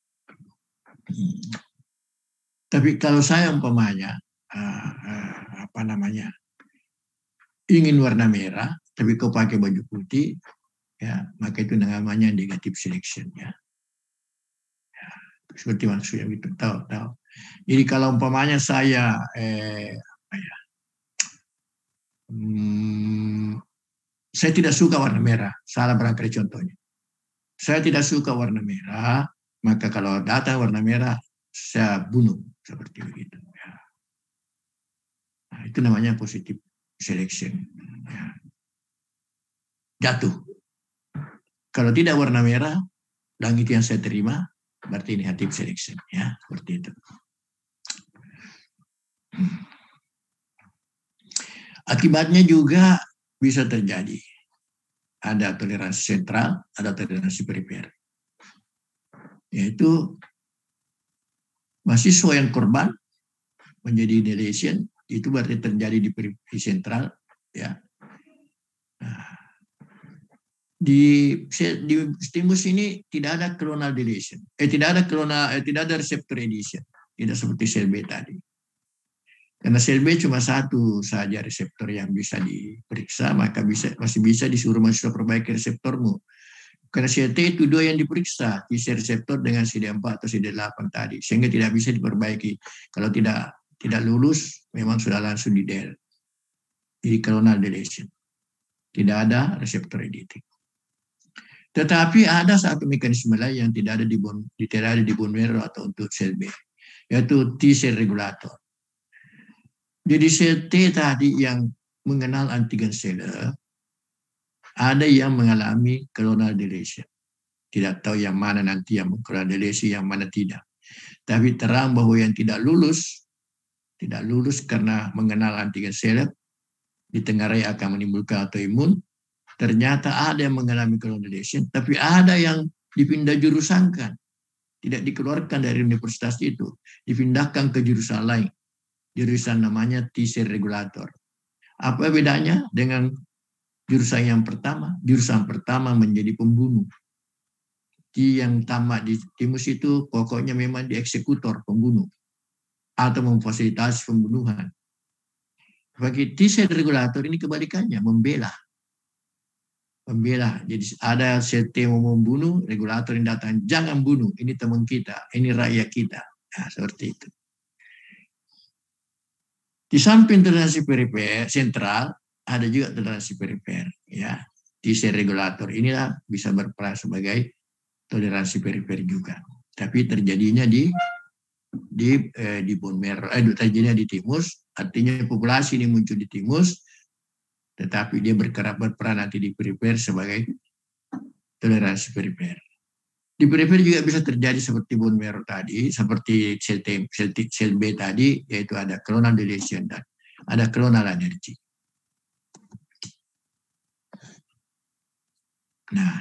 Speaker 1: Tapi kalau saya umpamanya ingin warna merah, tapi kau pakai baju putih, ya, maka itu namanya negative selection. Ya. Seperti maksudnya gitu, tahu. Jadi kalau umpamanya saya saya tidak suka warna merah, salah barangkali contohnya. Saya tidak suka warna merah, maka kalau datang warna merah, saya bunuh seperti begitu. Ya. Nah, itu namanya positive selection. Ya. Jatuh. Kalau tidak warna merah, dan itu yang saya terima, berarti negative selection. Ya, seperti itu. Akibatnya juga bisa terjadi. Ada toleransi sentral, ada toleransi perifer. Yaitu mahasiswa yang korban menjadi deletion, itu berarti terjadi di perifer sentral. Ya. Nah, di stimulus ini tidak ada clonal deletion, tidak ada reseptor edition, tidak seperti sel B tadi. Karena sel B cuma satu saja reseptor yang bisa diperiksa, maka masih bisa disuruh mahasiswa perbaiki reseptormu. Karena CT itu dua yang diperiksa, T-cell reseptor dengan CD4 atau CD8 tadi, sehingga tidak bisa diperbaiki. Kalau tidak lulus, memang sudah langsung di DEL. Jadi clonal deletion. Tidak ada reseptor editing. Tetapi ada satu mekanisme lain yang tidak ada di bone marrow atau untuk sel B, yaitu T-cell regulator. Jadi sel T tadi yang mengenal antigen seller, ada yang mengalami clonal deletion. Tidak tahu yang mana nanti yang clonal deletion, yang mana tidak. Tapi terang bahwa yang tidak lulus karena mengenal antigen seller, ditengarai akan menimbulkan autoimun. Ternyata ada yang mengalami clonal deletion, tapi ada yang dipindah jurusankan. Tidak dikeluarkan dari universitas itu, dipindahkan ke jurusan lain. Jurusan namanya T-cell regulator. Apa bedanya dengan jurusan yang pertama? Jurusan pertama menjadi pembunuh. Yang tamat di timus itu pokoknya memang dieksekutor, pembunuh. Atau memfasilitasi pembunuhan. Bagi T-cell regulator ini kebalikannya, membela. Jadi ada sel T mau membunuh, regulator yang datang, jangan bunuh, ini teman kita, ini rakyat kita. Nah, seperti itu. Di samping toleransi perifer sentral, ada juga toleransi perifer. Ya. T-cell regulator inilah bisa berperan sebagai toleransi perifer juga. Tapi terjadinya di bone marrow, terjadinya di timus, artinya populasi ini muncul di timus, tetapi dia berperan nanti di perifer sebagai toleransi perifer. Di perifer juga bisa terjadi seperti bone marrow tadi, seperti sel B tadi, yaitu ada clonal deletion dan ada clonal energy. Nah,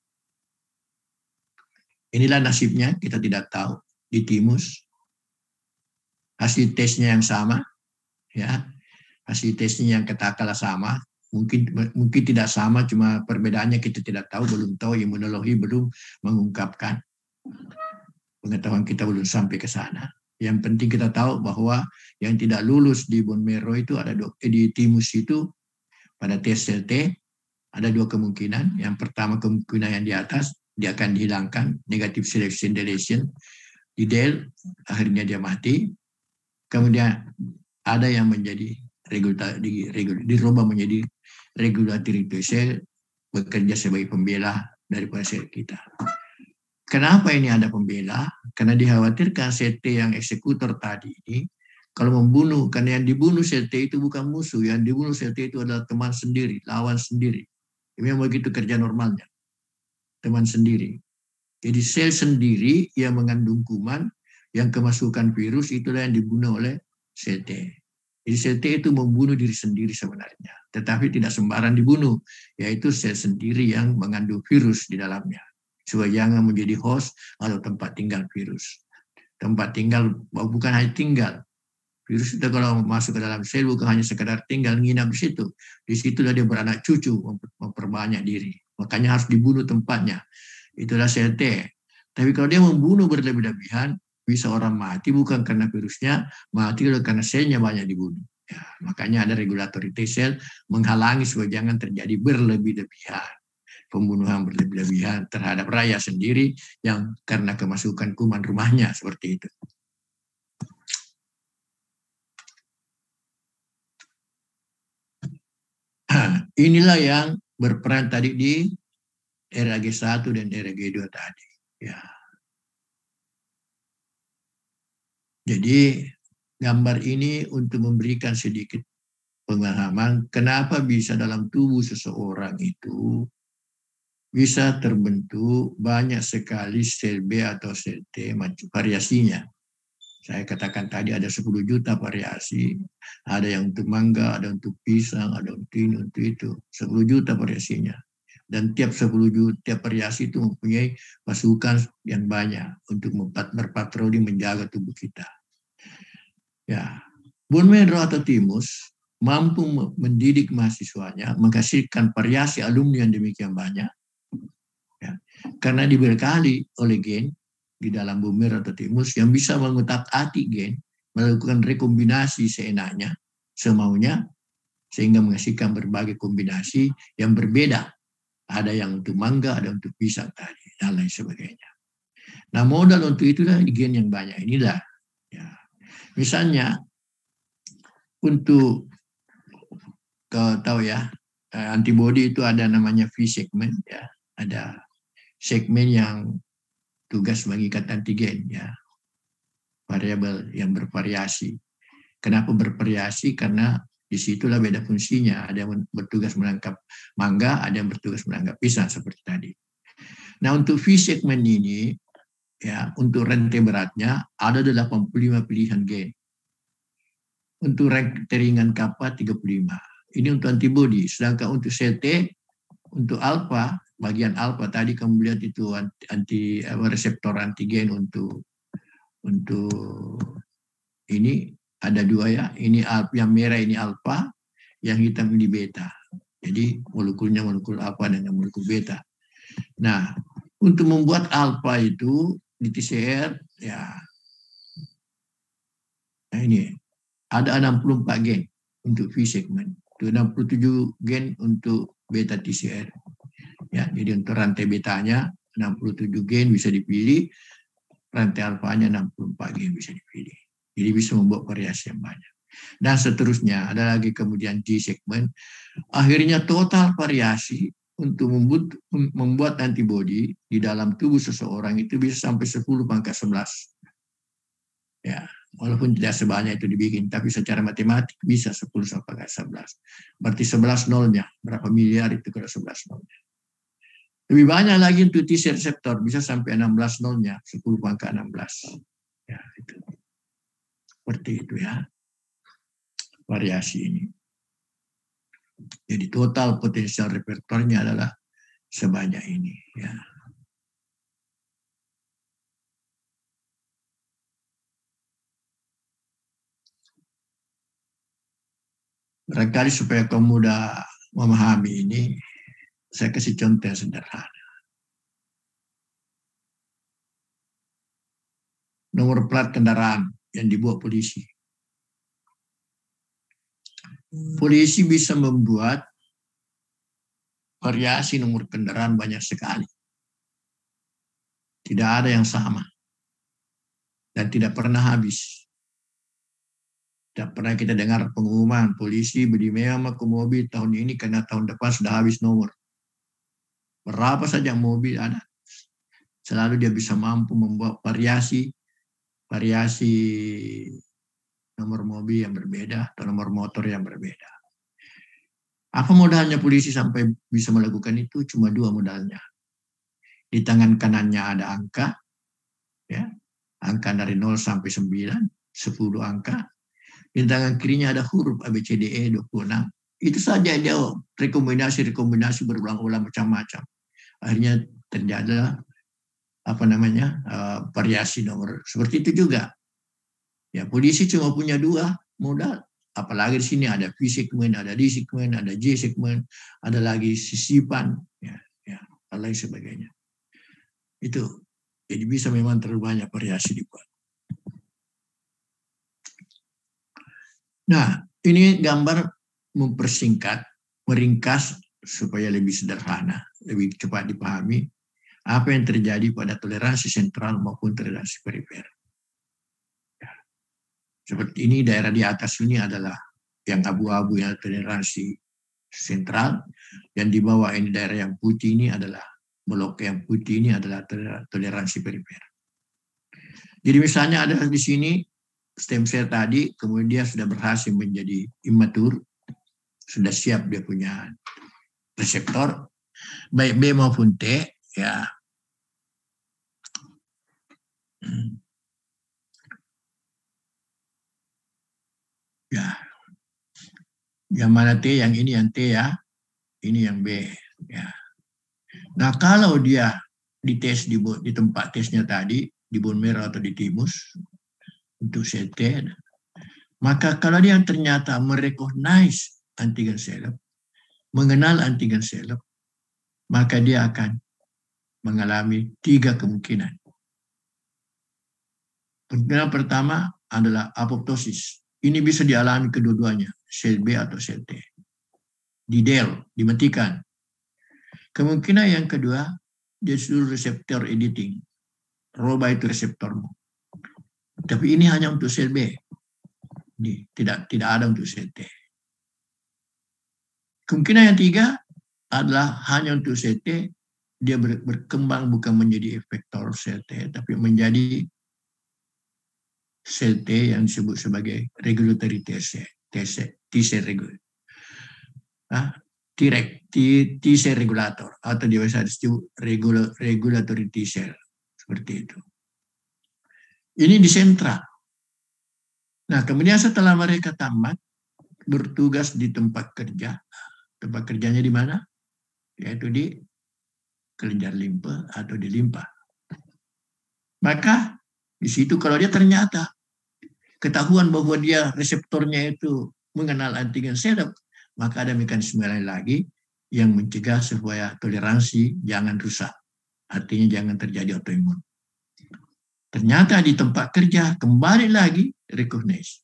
Speaker 1: inilah nasibnya, kita tidak tahu di timus. Hasil tesnya yang sama, ya, hasil tesnya yang katakanlah sama, mungkin tidak sama, cuma perbedaannya kita tidak tahu, belum tahu, imunologi belum mengungkapkan, pengetahuan kita belum sampai ke sana. Yang penting kita tahu bahwa yang tidak lulus di bone marrow itu ada di timus itu pada tes sel T ada dua kemungkinan. Yang pertama kemungkinan yang di atas, dia akan dihilangkan, negative selection deletion, di DEL, akhirnya dia mati. Kemudian ada yang menjadi dirubah menjadi regulatory T cell, bekerja sebagai pembela daripada sel kita. Kenapa ini ada pembela? Karena dikhawatirkan CT yang eksekutor tadi ini, kalau membunuh, karena yang dibunuh CT itu bukan musuh, yang dibunuh CT itu adalah teman sendiri, lawan sendiri. Memang begitu kerja normalnya, teman sendiri. Jadi sel sendiri yang mengandung kuman, yang kemasukan virus, itulah yang dibunuh oleh CT. Jadi CT itu membunuh diri sendiri sebenarnya, tetapi tidak sembarang dibunuh, yaitu sel sendiri yang mengandung virus di dalamnya. Supaya jangan menjadi host atau tempat tinggal virus. Tempat tinggal bukan hanya tinggal. Virus itu kalau masuk ke dalam sel bukan hanya sekedar tinggal nginap di situ. Di situlah dia beranak cucu, memperbanyak diri. Makanya harus dibunuh tempatnya. Itulah sel T. Tapi kalau dia membunuh berlebih-lebihan, bisa orang mati bukan karena virusnya, mati karena selnya banyak dibunuh. Ya, makanya ada regulatory T cell menghalangi supaya jangan terjadi berlebih-lebihan. Pembunuhan berlebih-lebihan terhadap rakyat sendiri yang karena kemasukan kuman rumahnya seperti itu. Inilah yang berperan tadi di RAG1 dan RAG2 tadi. Ya. Jadi gambar ini untuk memberikan sedikit pemahaman kenapa bisa dalam tubuh seseorang itu bisa terbentuk banyak sekali sel B atau sel T variasinya. Saya katakan tadi ada 10 juta variasi, ada yang untuk mangga, ada untuk pisang, ada untuk ini, untuk itu. 10 juta variasinya. Dan tiap 10 juta, tiap variasi itu mempunyai pasukan yang banyak untuk berpatroli menjaga tubuh kita. Ya, bone marrow atau timus mampu mendidik mahasiswanya, menghasilkan variasi alumni yang demikian banyak, ya, karena dibekali oleh gen di dalam bone marrow atau timus yang bisa mengutak-atik gen, melakukan rekombinasi seenaknya, semaunya, sehingga menghasilkan berbagai kombinasi yang berbeda. Ada yang untuk mangga, ada untuk pisang tadi, dan lain sebagainya. Nah, modal untuk itulah gen yang banyak inilah. Ya. Misalnya, untuk kau tahu ya, antibody itu ada namanya V segmen, ya, ada segmen yang tugas mengikat antigen, ya, variabel yang bervariasi. Kenapa bervariasi? Karena disitulah beda fungsinya. Ada yang bertugas menangkap mangga, ada yang bertugas menangkap pisang seperti tadi. Nah, untuk V segmen ini, ya, untuk rantai beratnya ada 85 pilihan gen. Untuk rantai ringan kappa 35. Ini untuk antibody. Sedangkan untuk CT, untuk alfa, bagian alfa tadi kamu lihat itu reseptor antigen untuk ini ada dua ya. Ini yang merah ini alfa, yang hitam ini beta. Jadi molekulnya molekul alfa dan molekul beta. Nah, untuk membuat alfa itu di TCR, ya, nah ini ada 64 gen untuk V segmen, 67 gen untuk beta TCR. Ya, jadi untuk rantai betanya 67 gen bisa dipilih, rantai alfanya 64 gen bisa dipilih. Jadi bisa membuat variasi yang banyak. Dan seterusnya, ada lagi kemudian G segmen. Akhirnya total variasi untuk membuat antibody di dalam tubuh seseorang itu bisa sampai 10⁻11. Ya, walaupun tidak sebanyak itu dibikin, tapi secara matematik bisa 10⁻11. Berarti 11 nolnya, berapa miliar itu kalau 11 nolnya. Lebih banyak lagi untuk T-cell reseptor, bisa sampai 16 nolnya, 10⁻16. Ya, itu. Seperti itu ya, variasi ini. Jadi total potensial repertornya adalah sebanyak ini. Ya. Barangkali supaya kamu mudah memahami ini, saya kasih contoh yang sederhana. Nomor plat kendaraan yang dibuat polisi. Polisi bisa membuat variasi nomor kendaraan banyak sekali. Tidak ada yang sama. Dan tidak pernah habis. Tidak pernah kita dengar pengumuman polisi beli mewah ke mobil tahun ini karena tahun depan sudah habis nomor. Berapa saja mobil ada, selalu dia bisa mampu membuat variasi nomor mobil yang berbeda atau nomor motor yang berbeda. Apa modalnya polisi sampai bisa melakukan itu? Cuma dua modalnya. Di tangan kanannya ada angka, ya, angka dari 0 sampai 9, 10 angka. Di tangan kirinya ada huruf A, B, C, D, E, 26. Itu saja dia rekomendasi berulang-ulang macam-macam. Akhirnya terjadilah variasi nomor. Seperti itu juga. Ya, polisi cuma punya dua modal. Apalagi di sini ada V segmen, ada D segmen, ada J segmen, ada lagi sisipan, ya, dan lain sebagainya. Itu. Jadi bisa memang terlalu banyak variasi dibuat. Nah, ini gambar mempersingkat, meringkas supaya lebih sederhana, lebih cepat dipahami apa yang terjadi pada toleransi sentral maupun toleransi perifer. Seperti ini, daerah di atas ini adalah yang abu-abu yang toleransi sentral, dan di bawah ini daerah yang putih ini adalah blok yang putih ini adalah toleransi perifer. Jadi misalnya ada di sini stem cell tadi, kemudian dia sudah berhasil menjadi imatur, sudah siap dia punya reseptor, baik B maupun T, ya. Ya, yang mana T, yang ini yang T ya, ini yang B. Ya. Nah kalau dia dites di tempat tesnya tadi, di bone marrow atau di timus, untuk CT, maka kalau dia ternyata merecognize antigen seleb, mengenal antigen seleb, maka dia akan mengalami 3 kemungkinan. Kemungkinan pertama adalah apoptosis. Ini bisa dialami kedua-duanya, sel B atau sel T. Di-del, dimatikan. Kemungkinan yang kedua, dia suruh reseptor editing. Roba itu reseptormu. Tapi ini hanya untuk sel B. Tidak ada untuk sel T. Kemungkinan yang tiga adalah hanya untuk sel T, dia berkembang bukan menjadi efektor sel T, tapi menjadi sel T yang disebut sebagai regulatory T-cell regulator, atau biasa disebut regulatory T-cell, seperti itu. Ini di sentra. Nah, kemudian setelah mereka tamat, bertugas di tempat kerja. Tempat kerjanya di mana? Yaitu di kelenjar limpa atau di limpa. Maka di situ kalau dia ternyata ketahuan bahwa dia reseptornya itu mengenal antigen seleb, maka ada mekanisme lain lagi yang mencegah supaya toleransi jangan rusak. Artinya jangan terjadi autoimun. Ternyata di tempat kerja kembali lagi recognize.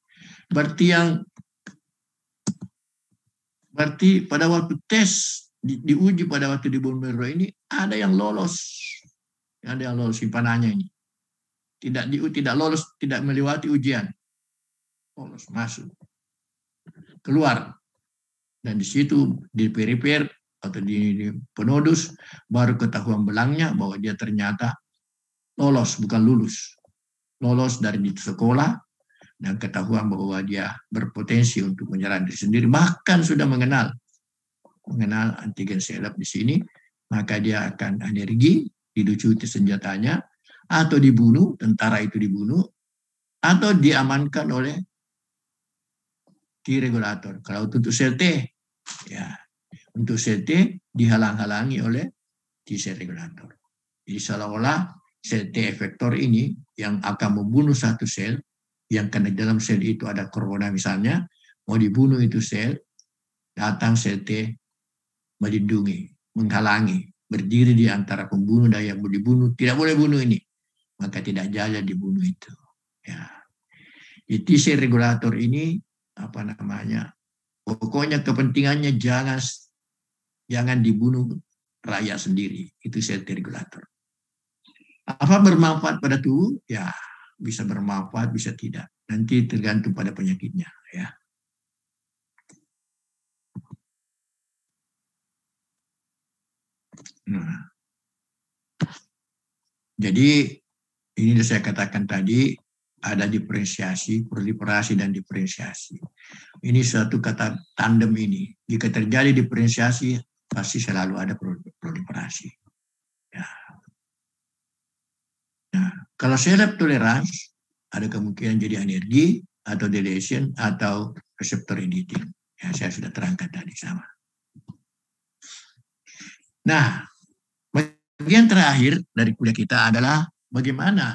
Speaker 1: Berarti pada waktu tes diuji pada waktu di bone marrow ini ada yang lolos. Ada yang lolos simpanannya ini. Tidak lolos, tidak melewati ujian. Lolos, masuk. Keluar. Dan di situ di perifer atau di penodus baru ketahuan belangnya bahwa dia ternyata lolos, bukan lulus. Lolos dari sekolah dan ketahuan bahwa dia berpotensi untuk menyerang diri sendiri, bahkan sudah mengenal antigen seleb di sini, maka dia akan alergi, dilucuti senjatanya, atau dibunuh, tentara itu dibunuh, atau diamankan oleh T-regulator. Kalau untuk sel T, ya, untuk sel T dihalang-halangi oleh T-cell regulator. Jadi seolah-olah sel T efektor ini yang akan membunuh satu sel, yang karena dalam sel itu ada korona misalnya, mau dibunuh itu sel, datang sel T melindungi, menghalangi, berdiri di antara pembunuh dan yang mau dibunuh, tidak boleh bunuh ini, maka tidak jaya dibunuh itu. Ya. Di T-cell regulator ini pokoknya kepentingannya jangan dibunuh rakyat sendiri, itu sel T regulator. Apa bermanfaat pada tubuh? Ya, bisa bermanfaat, bisa tidak. Nanti tergantung pada penyakitnya. Ya. Nah, jadi ini sudah saya katakan tadi, ada diferensiasi, proliferasi dan diferensiasi. Ini suatu kata tandem ini. Jika terjadi diferensiasi, pasti selalu ada proliferasi. Ya. Nah, kalau self tolerance, ada kemungkinan jadi anergi, atau deletion, atau reseptor editing. Ya, saya sudah terangkan tadi sama. Nah, bagian terakhir dari kuliah kita adalah bagaimana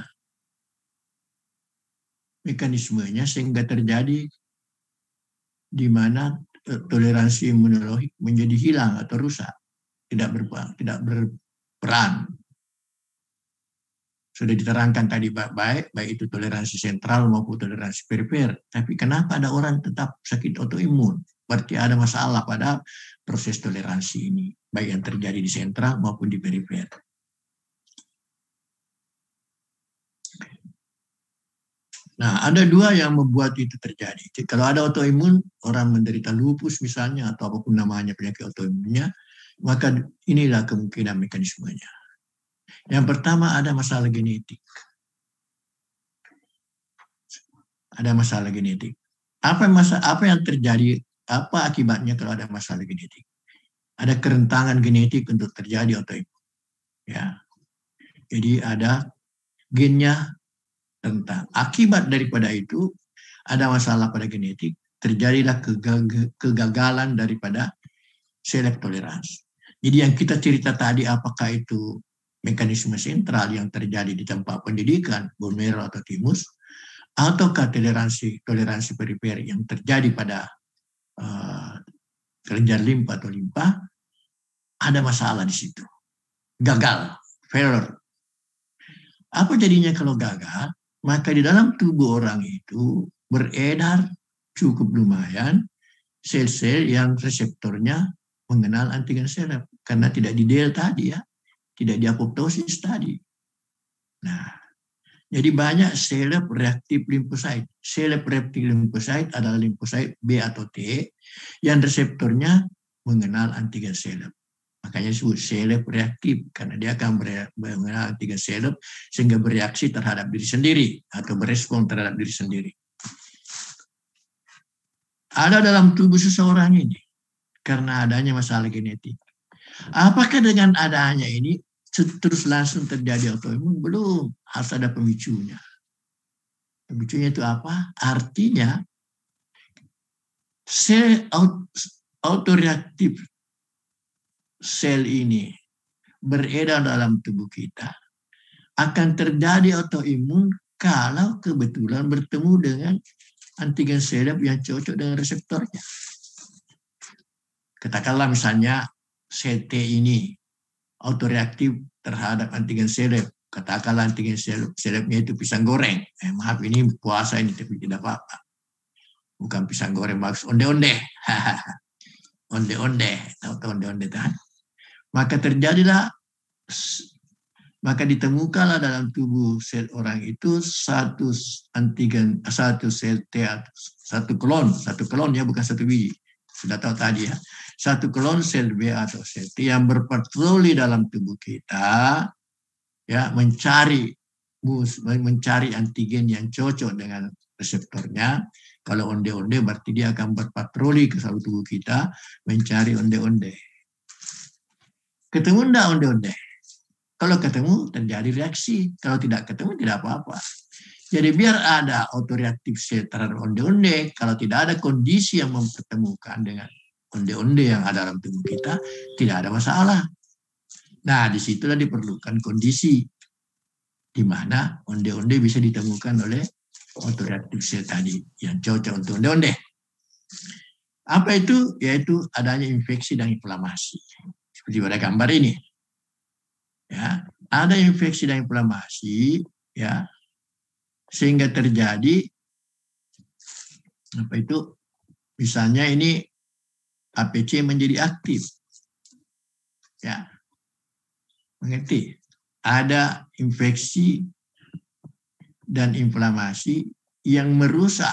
Speaker 1: mekanismenya sehingga terjadi di mana toleransi imunologi menjadi hilang atau rusak, tidak berperan. Sudah diterangkan tadi baik itu toleransi sentral maupun toleransi perifer. Tapi kenapa ada orang tetap sakit autoimun? Berarti ada masalah pada proses toleransi ini, baik yang terjadi di sentral maupun di perifer. Nah, ada dua yang membuat itu terjadi. Kalau ada autoimun, orang menderita lupus misalnya, atau apapun namanya penyakit autoimunnya, maka inilah kemungkinan mekanismenya. Yang pertama ada masalah genetik. Ada masalah genetik. Apa yang terjadi? Apa akibatnya kalau ada masalah genetik? Ada kerentanan genetik untuk terjadi autoimun. Ya, jadi ada gennya rentan. Akibat daripada itu ada masalah pada genetik, terjadilah kegagalan daripada self tolerance. Jadi yang kita cerita tadi, apakah itu mekanisme sentral yang terjadi di tempat pendidikan, bone marrow atau timus, ataukah toleransi perifer yang terjadi pada kelenjar limpa atau limpa, ada masalah di situ. Gagal, failure. Apa jadinya kalau gagal? Maka di dalam tubuh orang itu beredar cukup lumayan sel-sel yang reseptornya mengenal antigen seleb. Karena tidak di del tadi ya, tidak di apoptosis tadi. Nah, jadi banyak seleb reaktif limfosit. Seleb reaktif limfosit adalah limfosit B atau T yang reseptornya mengenal antigen seleb. Makanya disebut seleb reaktif, karena dia akan mengenal antigen seleb sehingga bereaksi terhadap diri sendiri atau berespon terhadap diri sendiri. Ada dalam tubuh seseorang ini karena adanya masalah genetik. Apakah dengan adanya ini terus langsung terjadi autoimun? Belum, harus ada pemicunya. Pemicunya itu apa? Artinya sel autoreaktif sel ini beredar dalam tubuh kita, akan terjadi autoimun kalau kebetulan bertemu dengan antigen seleb yang cocok dengan reseptornya. Katakanlah misalnya CT ini autoreaktif terhadap antigen seleb. Katakanlah antigen selebnya itu pisang goreng. Maaf, ini puasa ini, tapi tidak apa-apa. Bukan pisang goreng, maksud onde-onde. Onde-onde, tahu onde-onde kan? Maka ditemukanlah dalam tubuh sel orang itu satu antigen, satu sel T, satu klon ya, bukan satu biji. Sudah tahu tadi ya. Satu klon sel B atau sel T yang berpatroli dalam tubuh kita, ya, mencari antigen yang cocok dengan reseptornya. Kalau onde-onde berarti dia akan berpatroli ke seluruh tubuh kita mencari onde-onde. Ketemu enggak onde-onde? Kalau ketemu terjadi reaksi, kalau tidak ketemu tidak apa-apa. Jadi biar ada autoreaktif sel terhadap onde-onde, kalau tidak ada kondisi yang mempertemukan dengan onde-onde yang ada dalam tubuh kita, tidak ada masalah. Nah, disitulah diperlukan kondisi di mana onde-onde bisa ditemukan oleh autoreaktif sel tadi yang cocok untuk onde-onde. Apa itu? Yaitu adanya infeksi dan inflamasi. Seperti pada gambar ini. Ya, ada infeksi dan inflamasi, ya, sehingga terjadi apa itu? Misalnya ini APC menjadi aktif. Ya. Mengerti? Ada infeksi dan inflamasi yang merusak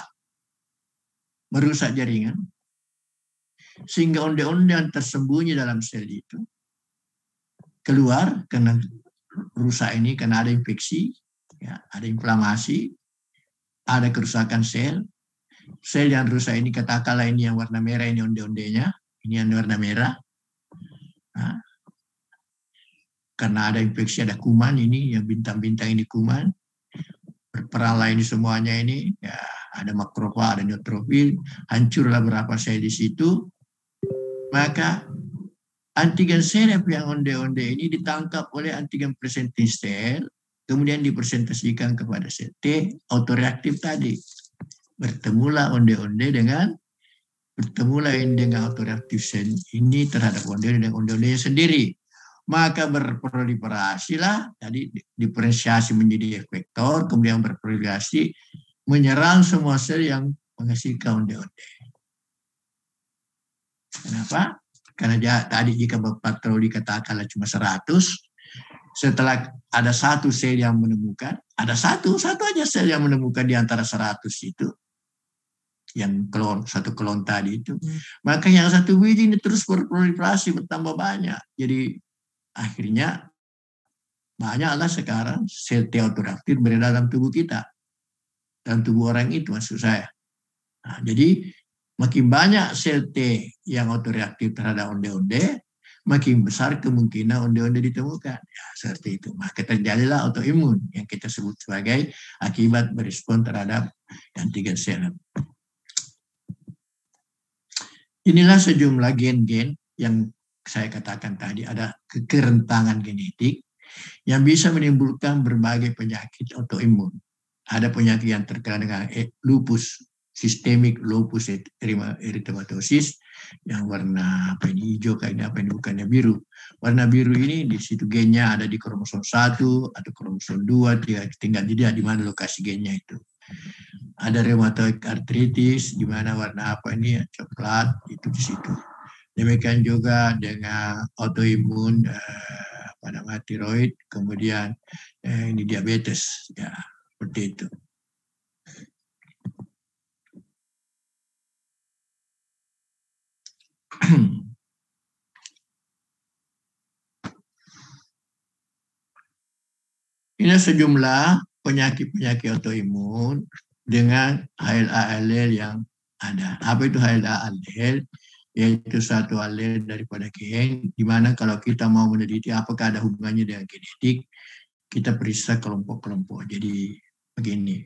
Speaker 1: jaringan sehingga onde-onde yang tersembunyi dalam sel itu keluar karena rusak ini, karena ada infeksi, ya, ada inflamasi, ada kerusakan sel. Sel yang rusak ini katakanlah ini yang warna merah, ini onde-ondenya, ini yang warna merah. Nah, karena ada infeksi, ada kuman ini, yang bintang-bintang ini kuman. Berperanlah ini semuanya ini, ya, ada makrofag, ada neutrofil, hancurlah berapa sel di situ. Maka antigen serep yang onde-onde ini ditangkap oleh antigen presenting sel, kemudian dipresentasikan kepada sel T autoreaktif tadi. Bertemulah onde-onde dengan autoreaktif sel ini terhadap onde-onde dengan onde-ondenya sendiri. Maka berproliferasilah, tadi diferensiasi menjadi efektor, kemudian berproliferasi menyerang semua sel yang menghasilkan onde-onde. Kenapa? Karena tadi jika patroli katakanlah cuma 100, setelah ada satu sel yang menemukan, ada satu aja sel yang menemukan di antara 100 itu, yang satu klon tadi itu, maka yang satu biji ini terus berproliferasi, bertambah banyak. Jadi akhirnya banyaklah sekarang sel T autoreaktif berada dalam tubuh kita, dalam tubuh orang itu maksud saya. Nah, jadi makin banyak sel T yang autoreaktif terhadap onde-onde, makin besar kemungkinan onde-onde ditemukan. Ya, seperti itu. Maka terjadilah autoimun yang kita sebut sebagai akibat berespon terhadap antigen sel. Inilah sejumlah gen-gen yang saya katakan tadi, ada kerentangan genetik yang bisa menimbulkan berbagai penyakit autoimun. Ada penyakit yang terkait dengan lupus, sistemik lupus erythematosus, yang warna apa ini hijau, kayaknya apa ini bukannya biru. Warna biru ini di situ gennya ada di kromosom 1 atau kromosom 2, tinggal dia di mana lokasi gennya itu. Ada rheumatoid arthritis di mana warna apa ini coklat itu di situ. Demikian juga dengan autoimun tiroid, kemudian ini diabetes, ya seperti itu. Ini sejumlah penyakit-penyakit autoimun dengan HLA allel yang ada. Apa itu HLA allel? Yaitu satu allel daripada gen, di mana kalau kita mau meneliti apakah ada hubungannya dengan genetik, kita periksa kelompok-kelompok. Jadi begini,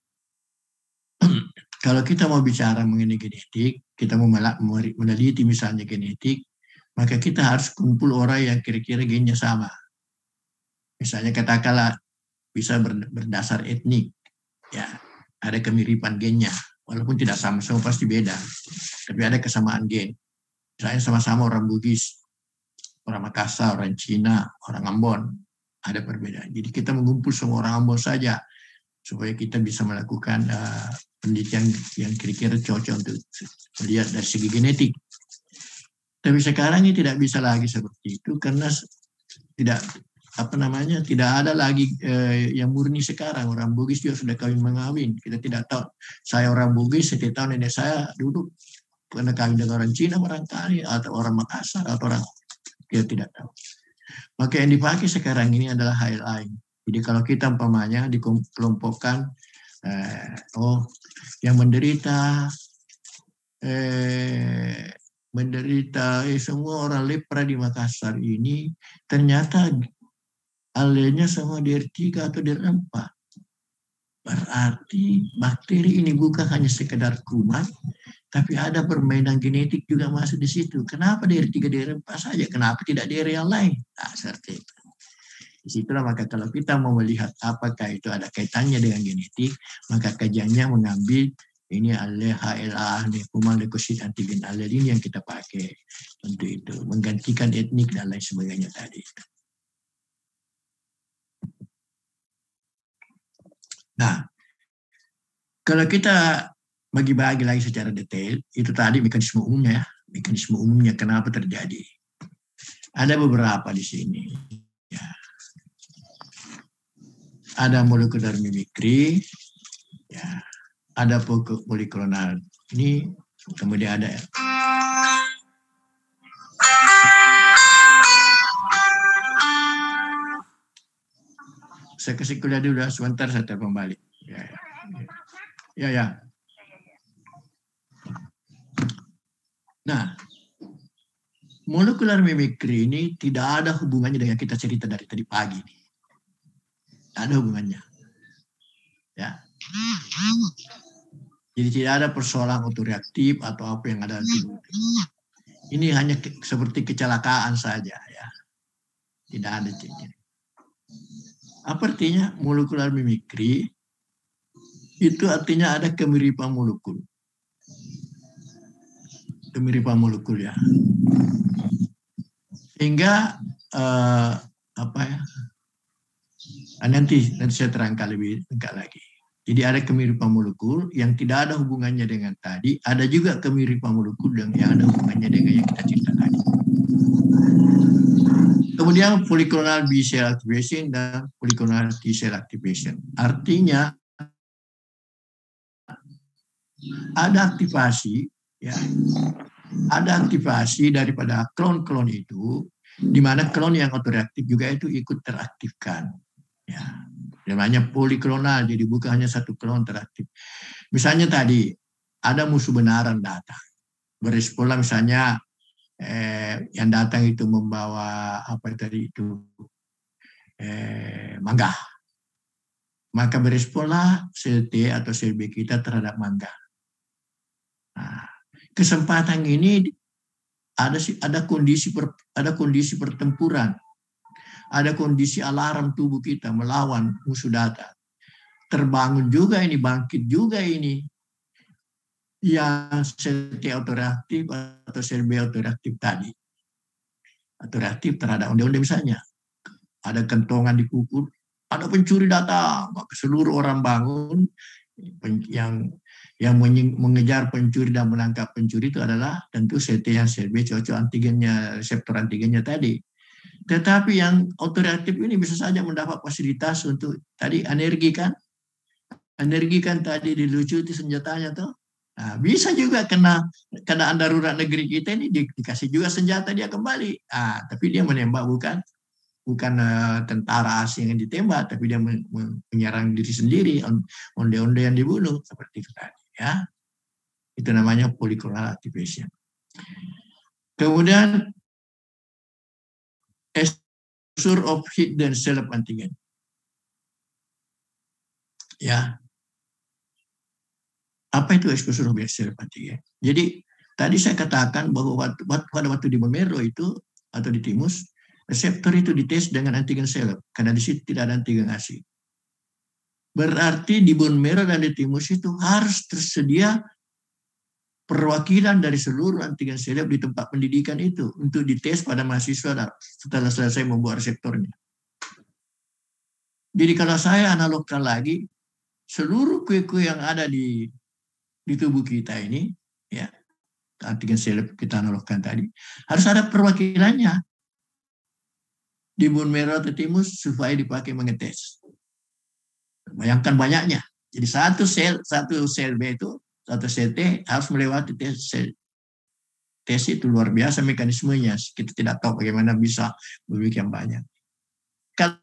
Speaker 1: kalau kita mau bicara mengenai genetik, kita mau meneliti misalnya genetik, maka kita harus kumpul orang yang kira-kira gennya sama. Misalnya katakanlah bisa berdasar etnik, ya ada kemiripan gennya, walaupun tidak sama, semua pasti beda, tapi ada kesamaan gen. Misalnya sama-sama orang Bugis, orang Makassar, orang Cina, orang Ambon, ada perbedaan. Jadi kita mengumpul semua orang Ambon saja, supaya kita bisa melakukan penelitian yang kira-kira cocok untuk melihat dari segi genetik. Tapi sekarang ini tidak bisa lagi seperti itu, karena tidak ada lagi yang murni sekarang. Orang Bugis juga sudah kawin mengawin. Kita tidak tahu. Saya orang Bugis, setiap tahun nenek saya dulu pernah kawin dengan orang Cina barangkali, atau orang Makassar, atau orang, kita tidak tahu. Maka yang dipakai sekarang ini adalah HLA. Jadi kalau kita umpamanya dikelompokkan, yang menderita semua orang lepra di Makassar ini ternyata allelnya semua DR3 atau DR4. Berarti bakteri ini bukan hanya sekedar kuman, tapi ada permainan genetik juga masuk di situ. Kenapa DR3, DR4 saja? Kenapa tidak DR yang lain? Nah, seperti itu. Disitulah maka kalau kita mau melihat apakah itu ada kaitannya dengan genetik, maka kajiannya mengambil ini allel HLA, human leukosit antigen allel ini yang kita pakai untuk itu, menggantikan etnik dan lain sebagainya tadi. Nah, kalau kita bagi-bagi lagi secara detail, itu tadi mekanisme umumnya, mekanisme umumnya kenapa terjadi. Ada beberapa di sini. Ya. Ada molekular mimikri, ya. Ada poliklonal. Ini kemudian ada Saya kasih kuliah dulu sebentar, saya telepon balik. Ya. Nah, molekular mimikri ini tidak ada hubungannya dengan kita cerita dari tadi pagi. Tidak ada hubungannya. Ya. Jadi tidak ada persoalan otoreaktif atau apa yang ada di tubuh. Ini hanya seperti kecelakaan saja, ya. Tidak ada cerita. Apa artinya molekular mimikri? Itu artinya ada kemiripan molekul. Kemiripan molekul, ya. Sehingga nanti saya terangkan lebih lengkap lagi. Jadi ada kemiripan molekul yang tidak ada hubungannya dengan tadi, ada juga kemiripan molekul yang ada hubungannya dengan yang kita cerita tadi. Kemudian polyclonal B cell activation dan polyclonal T cell activation. Artinya ada aktivasi, ya, ada aktivasi daripada klon-klon itu, di mana klon yang otoreaktif juga itu ikut teraktifkan. Ya, namanya poliklonal, jadi bukan hanya satu klon teraktif. Misalnya tadi ada musuh benaran datang, beresponlah misalnya yang datang itu membawa apa tadi itu mangga, maka beresponlah sel T atau sel B kita terhadap mangga. Nah, kesempatan ini ada kondisi pertempuran, ada kondisi alarm tubuh kita melawan musuh datang. Terbangun juga ini, bangkit juga ini yang sel T autoreaktif atau sel B autoreaktif tadi. Autoreaktif terhadap onde-onde misalnya. Ada kentongan di kukur, ada pencuri datang, maka seluruh orang bangun. Yang mengejar pencuri dan menangkap pencuri itu adalah tentu sel T yang sel B cocok antigennya, reseptor antigennya tadi. Tetapi yang autoreaktif ini bisa saja mendapat fasilitas untuk tadi energi kan tadi dilucuti senjatanya tuh. Nah, bisa juga kena keadaan darurat negeri kita ini dikasih juga senjata dia kembali. Tapi dia menembak bukan tentara asing yang ditembak, tapi dia menyerang diri sendiri, onde-onde yang dibunuh seperti itu tadi, ya. Itu namanya polyclonal activation. Kemudian exposure of hidden self antigen. Ya. Apa itu exposure of self antigen? Jadi tadi saya katakan bahwa pada waktu di bone marrow itu atau di timus, reseptor itu dites dengan antigen self karena di situ tidak ada antigen asing. Berarti di bone marrow dan di timus itu harus tersedia perwakilan dari seluruh antigen self di tempat pendidikan itu untuk dites pada mahasiswa setelah selesai membuat reseptornya. Jadi kalau saya analogkan lagi, seluruh kue-kue yang ada di tubuh kita ini, ya, antigen self kita analogkan tadi, harus ada perwakilannya di bone marrow atau timus supaya dipakai mengetes. Bayangkan banyaknya. Jadi satu sel B itu, satu sel T harus melewati tes itu luar biasa mekanismenya. Kita tidak tahu bagaimana bisa demikian banyak. Kalau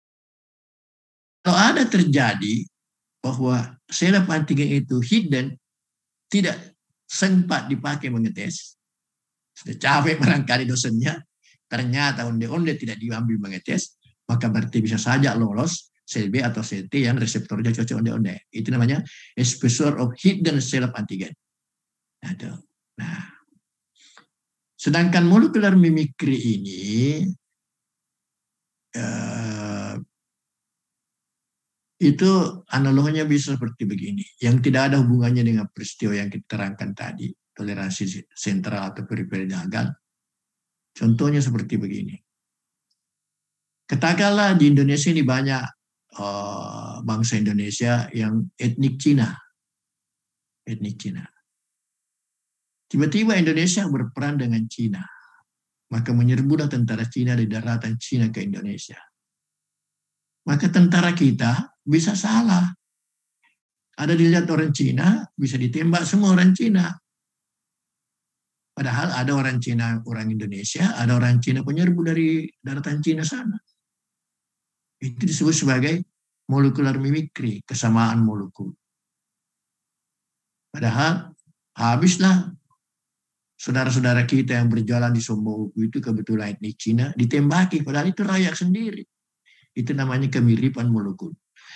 Speaker 1: ada terjadi bahwa sel antigen itu hidden, tidak sempat dipakai mengetes, sudah capek barangkali dosennya, ternyata onde-onde tidak diambil mengetes, maka berarti bisa saja lolos sel B atau sel T yang reseptornya cocok onde-onde. Itu namanya exposure of hidden self antigen. Nah, sedangkan molekular mimikri ini itu analognya bisa seperti begini, yang tidak ada hubungannya dengan peristiwa yang kita terangkan tadi, toleransi sentral atau periferi gagal. Contohnya seperti begini. Katakanlah di Indonesia ini banyak bangsa Indonesia yang etnik Cina. Tiba-tiba Indonesia berperang dengan Cina. Maka menyerbulah tentara Cina di daratan Cina ke Indonesia. Maka tentara kita bisa salah. Ada dilihat orang Cina, bisa ditembak semua orang Cina. Padahal ada orang Cina, orang Indonesia, ada orang Cina penyerbu dari daratan Cina sana. Itu disebut sebagai molekular mimikri, kesamaan molekul. Padahal habislah saudara-saudara kita yang berjalan di Somboku itu kebetulan etnik Cina, ditembaki, padahal itu rakyat sendiri. Itu namanya kemiripan molekul.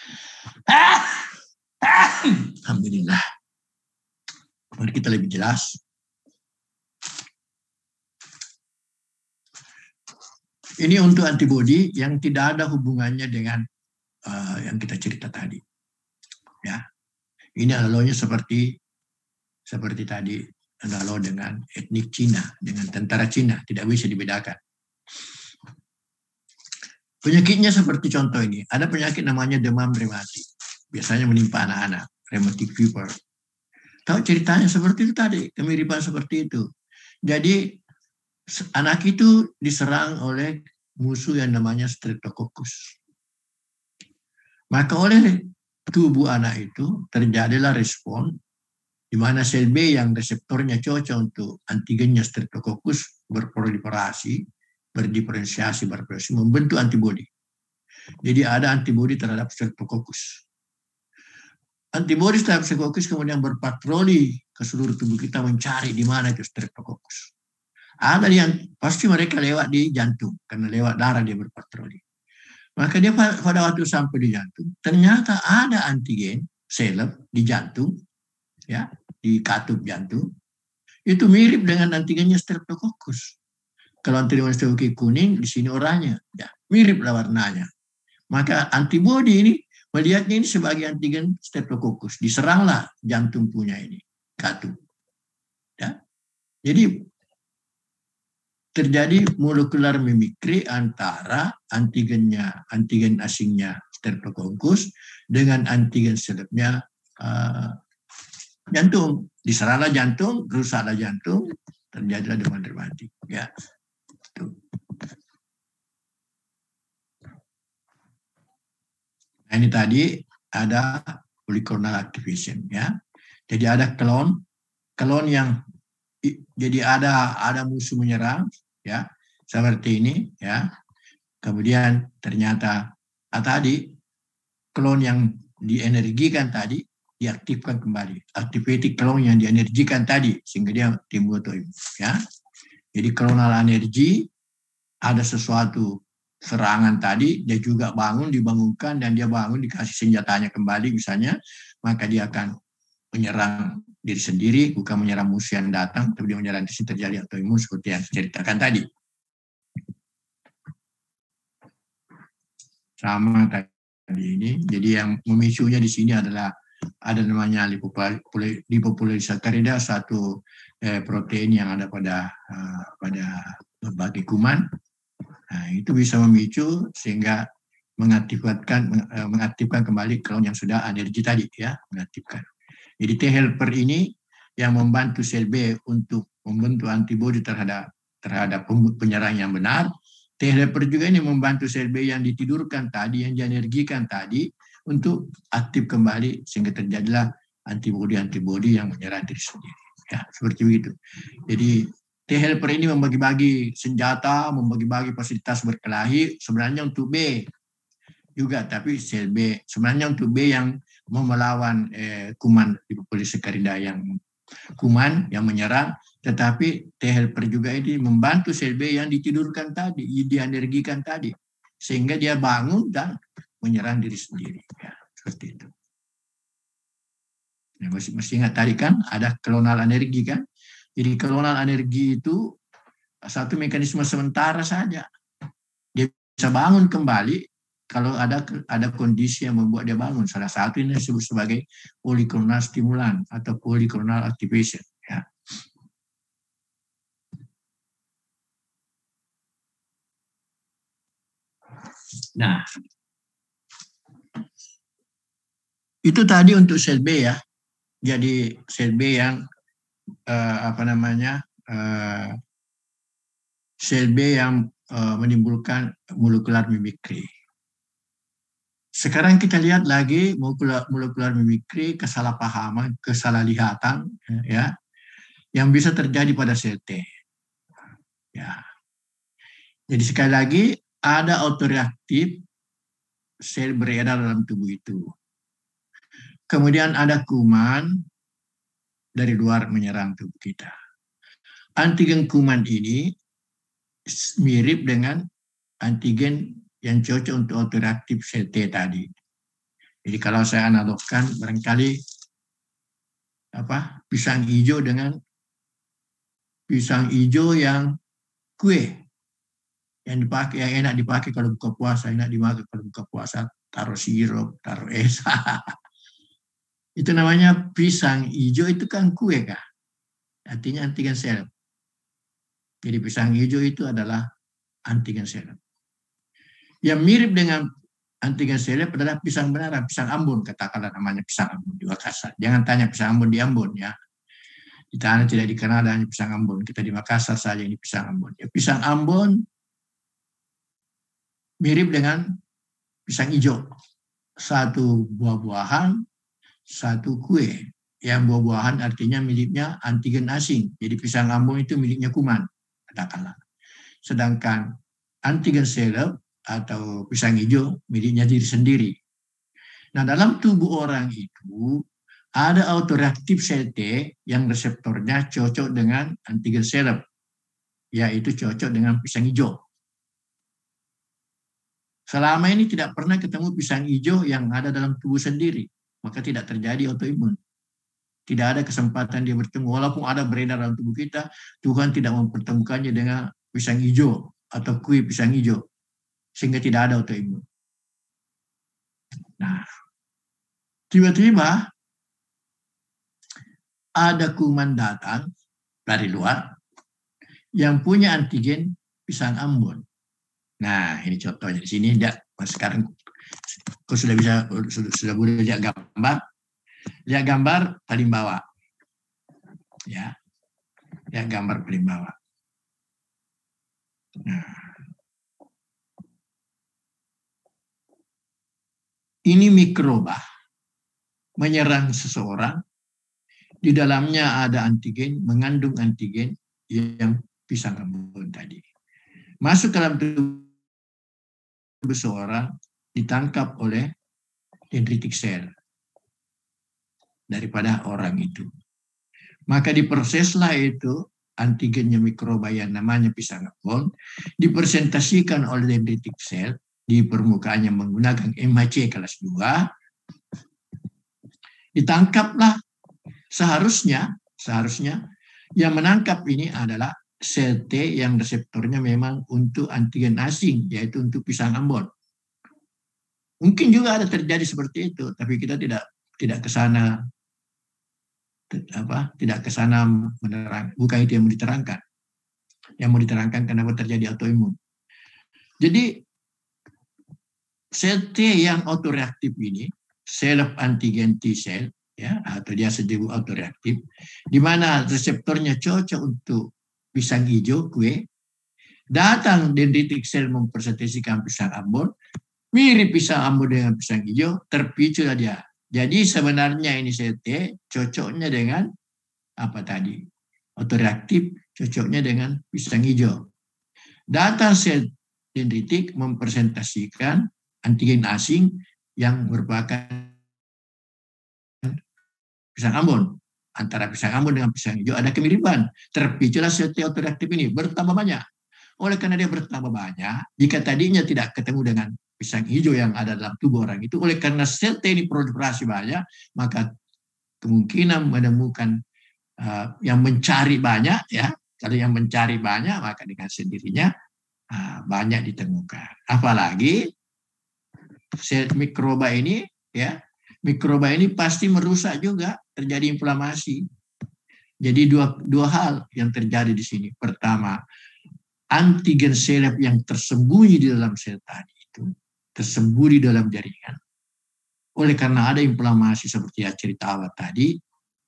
Speaker 1: Alhamdulillah. Mari kita lebih jelas. Ini untuk antibodi yang tidak ada hubungannya dengan yang kita cerita tadi. Ya, ini analoginya seperti tadi, analog dengan etnik Cina, dengan tentara Cina, tidak bisa dibedakan. Penyakitnya seperti contoh ini, ada penyakit namanya demam rematik, biasanya menimpa anak-anak, rheumatic fever. Tahu ceritanya seperti itu tadi, kemiripan seperti itu. Jadi anak itu diserang oleh musuh yang namanya Streptococcus. Maka oleh tubuh anak itu terjadilah respon di mana sel B yang reseptornya cocok untuk antigennya Streptococcus berproliferasi, berdiferensiasi, membentuk antibodi. Jadi ada antibodi terhadap Streptococcus. Antibodi terhadap Streptococcus kemudian berpatroli ke seluruh tubuh kita mencari di mana itu Streptococcus. Ada yang pasti mereka lewat di jantung, karena lewat darah dia berpatroli. Maka dia pada waktu sampai di jantung, ternyata ada antigen seleb di jantung, ya, di katup jantung, itu mirip dengan antigennya Streptococcus. Kalau antigen Streptococcus kuning, di sini oranye, ya, mirip lah warnanya. Maka antibodi ini melihatnya ini sebagai antigen Streptococcus, diseranglah jantung punya ini, katup. Ya. Jadi terjadi molekular mimikri antara antigen asingnya Streptococcus dengan antigen selebnya jantung. Diseranglah jantung, rusaklah jantung, terjadilah demam rematik. Ya. Nah, ini tadi ada polyclonal activation, ya. Jadi ada klon yang jadi ada musuh menyerang, ya, seperti ini, ya. Kemudian ternyata tadi klon yang dienergikan tadi diaktifkan kembali, activated klon yang dienergikan tadi sehingga dia timbul autoimun, ya. Jadi klonal energi, ada sesuatu serangan tadi, dia juga dibangunkan dan dia bangun, dikasih senjatanya kembali misalnya, maka dia akan menyerang diri sendiri, bukan menyerang musuh yang datang, tapi dia menyerang diri, terjadi autoimun seperti yang diceritakan tadi. Sama tadi ini, jadi yang memicunya di sini adalah ada namanya lipopolysakarida, satu protein yang ada pada berbagai kuman. Nah, itu bisa memicu sehingga mengaktifkan kembali klon yang sudah energi tadi, ya, mengaktifkan. Jadi T helper ini yang membantu sel B untuk membentuk antibodi terhadap penyerang yang benar. T helper juga ini membantu sel B yang ditidurkan tadi, yang dienergikan tadi, untuk aktif kembali sehingga terjadilah antibodi yang menyerang diri sendiri. Ya, seperti begitu. Jadi T helper ini membagi-bagi senjata, membagi-bagi fasilitas berkelahi sebenarnya untuk B juga, tapi sel B sebenarnya untuk B yang mau melawan kuman lipopolysakarida yang kuman yang menyerang, tetapi T helper juga ini membantu sel B yang ditidurkan tadi, dienergikan tadi, sehingga dia bangun dan menyerang diri sendiri. Ya, seperti itu. Ya, mesti ingat tadi kan ada klonal energi kan. Jadi klonal energi itu satu mekanisme sementara saja. Dia bisa bangun kembali kalau ada kondisi yang membuat dia bangun. Salah satu ini disebut sebagai polyclonal stimulan atau polyclonal activation. Ya. Nah, itu tadi untuk sel B, ya. Jadi sel B yang sel B yang menimbulkan molekular mimikri. Sekarang kita lihat lagi molekular mimikri, kesalahpahaman, kesalah-lihatan, ya, yang bisa terjadi pada sel T. Ya. Jadi sekali lagi ada autoreaktif sel beredar dalam tubuh itu. Kemudian ada kuman dari luar menyerang tubuh kita. Antigen kuman ini mirip dengan antigen yang cocok untuk autoreaktif sel T tadi. Jadi kalau saya analogkan barangkali pisang hijau dengan pisang hijau yang kue yang dipakai, yang enak dipakai kalau buka puasa, enak dimakan kalau buka puasa, taruh sirup, taruh es. Itu namanya pisang hijau, itu kan kue kah? Artinya antigen sel. Jadi pisang hijau itu adalah antigen sel. Yang mirip dengan antigen sel adalah pisang beneran, pisang Ambon, katakanlah namanya pisang Ambon di Makassar. Jangan tanya pisang Ambon di Ambon ya. Di tanah tidak dikenal hanya pisang Ambon. Kita di Makassar saja ini pisang Ambon. Ya, pisang Ambon mirip dengan pisang hijau. Satu buah-buahan, satu kue. Yang buah-buahan artinya miliknya antigen asing. Jadi pisang Ambon itu miliknya kuman, katakanlah. Sedangkan antigen sel atau pisang hijau miliknya diri sendiri. Nah, dalam tubuh orang itu ada autoreaktif sel T yang reseptornya cocok dengan antigen sel, yaitu cocok dengan pisang hijau. Selama ini tidak pernah ketemu pisang hijau yang ada dalam tubuh sendiri, maka tidak terjadi autoimun. Tidak ada kesempatan dia bertemu, walaupun ada beredar dalam tubuh kita, Tuhan tidak mempertemukannya dengan pisang hijau atau kue pisang hijau, sehingga tidak ada autoimun. Nah, tiba-tiba ada kuman datang dari luar yang punya antigen pisang Ambon. Nah, ini contohnya di sini. Sekarang kau sudah boleh lihat gambar. Lihat gambar paling bawah. Ya, lihat gambar paling bawah. Nah, ini mikroba menyerang seseorang. Di dalamnya ada antigen, mengandung antigen yang pisang Ambon tadi. Masuk ke dalam tubuh seseorang, ditangkap oleh dendritic cell daripada orang itu. Maka diproseslah itu antigennya mikroba yang namanya pisang Ambon, dipresentasikan oleh dendritic cell di permukaannya menggunakan MHC kelas 2, ditangkaplah. Seharusnya yang menangkap ini adalah sel T yang reseptornya memang untuk antigen asing, yaitu untuk pisang Ambon. Mungkin juga ada terjadi seperti itu, tapi kita tidak ke sana, tidak ke sana menerang. Bukan itu yang mau diterangkan. Yang mau diterangkan kenapa terjadi autoimun. Jadi sel T yang autoreaktif ini, self antigen T cell, ya, atau dia disebut autoreaktif, di mana reseptornya cocok untuk pisang hijau, kue, datang dendritic cell mempresentasikan pisang Ambon, mirip pisang Ambon dengan pisang hijau, terpiculah dia. Jadi sebenarnya ini sel T cocoknya dengan apa tadi? Autoreaktif, cocoknya dengan pisang hijau. Datang sel dendritik mempresentasikan antigen asing yang merupakan pisang Ambon. Antara pisang Ambon dengan pisang hijau ada kemiripan. Terpiculah sel T autoreaktif ini bertambah banyak. Oleh karena dia bertambah banyak, jika tadinya tidak ketemu dengan pisang hijau yang ada dalam tubuh orang itu, oleh karena sel T ini proliferasi banyak, maka kemungkinan menemukan yang mencari banyak, ya. Kalau yang mencari banyak, maka dengan sendirinya banyak ditemukan. Apalagi sel mikroba ini, ya, mikroba ini pasti merusak juga, terjadi inflamasi. Jadi dua hal yang terjadi di sini. Pertama, antigen sel yang tersembunyi di dalam sel tadi itu, tersembunyi dalam jaringan. Oleh karena ada inflamasi seperti yang cerita awal tadi,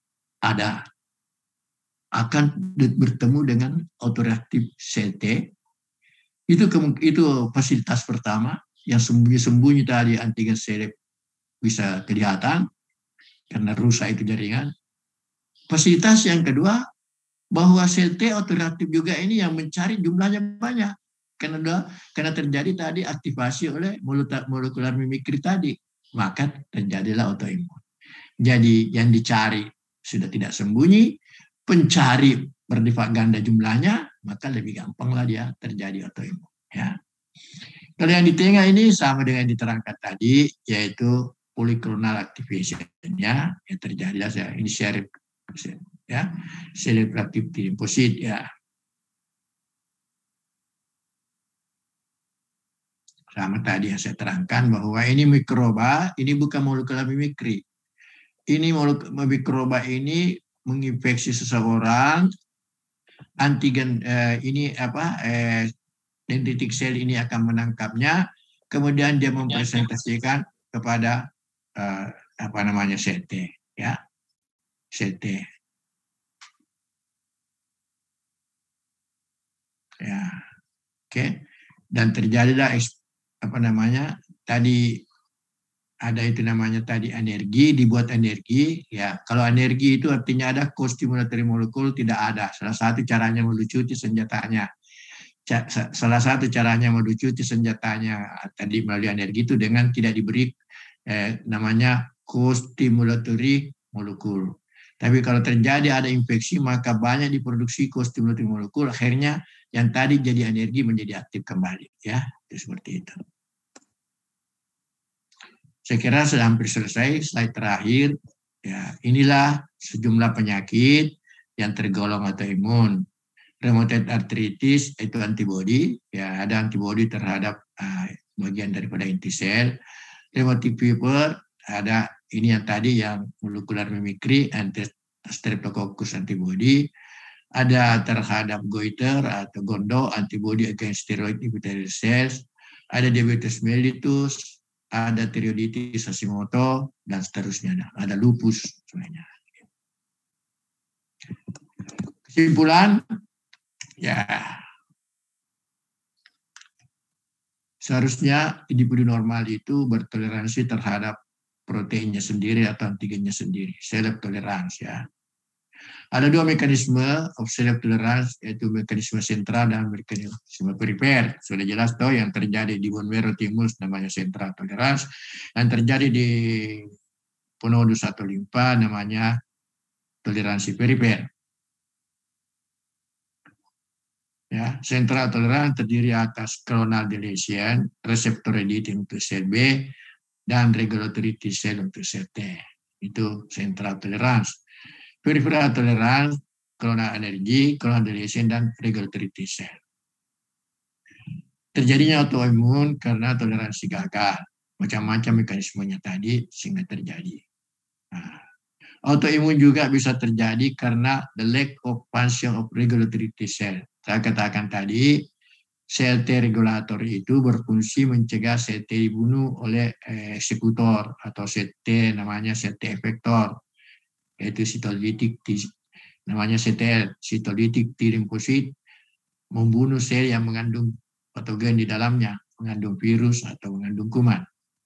Speaker 1: akan bertemu dengan autoreaktif sel T. Itu fasilitas pertama, yang sembunyi-sembunyi tadi antigen sel bisa kelihatan karena rusak itu jaringan. Fasilitas yang kedua, bahwa sel T autoreaktif juga ini yang mencari jumlahnya banyak. Karena terjadi tadi aktivasi oleh molekular mimikri tadi, maka terjadilah autoimun. Jadi yang dicari sudah tidak sembunyi, pencari berlipat ganda jumlahnya, maka lebih gampanglah dia terjadi autoimun. Ya. Kalau yang di tengah ini sama dengan yang diterangkan tadi, yaitu polyclonal activation-nya yang terjadilah ini ya, selective lymphocyte ya. Sama tadi yang saya terangkan bahwa ini mikroba, ini bukan molekular mimikri. Ini mikroba ini menginfeksi seseorang, antigen ini dendritic cell ini akan menangkapnya, kemudian dia mempresentasikan kepada CT, ya, CT, ya, oke, dan terjadilah tadi ada itu namanya tadi energi, dibuat energi, ya. Kalau energi itu artinya ada co-stimulatory molekul, tidak ada. Salah satu caranya melucuti senjatanya. Salah satu caranya melucuti senjatanya tadi melalui energi itu dengan tidak diberi namanya co-stimulatory molekul. Tapi kalau terjadi ada infeksi, maka banyak diproduksi co-stimulatory molekul, akhirnya yang tadi jadi energi menjadi aktif kembali, ya. Itu seperti itu. Saya kira sudah hampir selesai. Slide terakhir, ya, inilah sejumlah penyakit yang tergolong autoimun. Rheumatoid arthritis itu antibodi, ya, ada antibodi terhadap bagian daripada inti sel. Rheumatic fever ada ini yang tadi yang molekular mimikri, Streptococcus antibody. Ada terhadap goiter atau gondo, antibody against steroid epithelial cells. Ada diabetes mellitus, ada thyroiditis Hashimoto, dan seterusnya. Ada lupus sebenarnya. Kesimpulan, ya, seharusnya individu normal itu bertoleransi terhadap proteinnya sendiri atau antigennya sendiri, self tolerance, ya. Ada dua mekanisme of self tolerance, yaitu mekanisme sentral dan mekanisme perifer. Sudah jelas toh yang terjadi di bone marrow thymus namanya central tolerance, yang terjadi di penodus atau limpa namanya toleransi perifer. Ya, central tolerance terdiri atas clonal deletion, reseptor editing untuk sel B, dan regulatory T cell untuk sel T. Itu central tolerance. Peripheral tolerance, clonal energi, clonal deletion, dan regulatory T cell. Terjadinya autoimun karena toleransi gagal. Macam-macam mekanismenya tadi sehingga terjadi. Nah, autoimun juga bisa terjadi karena the lack of function of regulatory T cell. Saya katakan tadi, sel T regulator itu berfungsi mencegah sel T dibunuh oleh eksekutor atau sel T namanya sel T efektor, yaitu cytolytic T, namanya CTL, cytolytic T lymphocyte, membunuh sel yang mengandung patogen di dalamnya, mengandung virus atau mengandung kuman.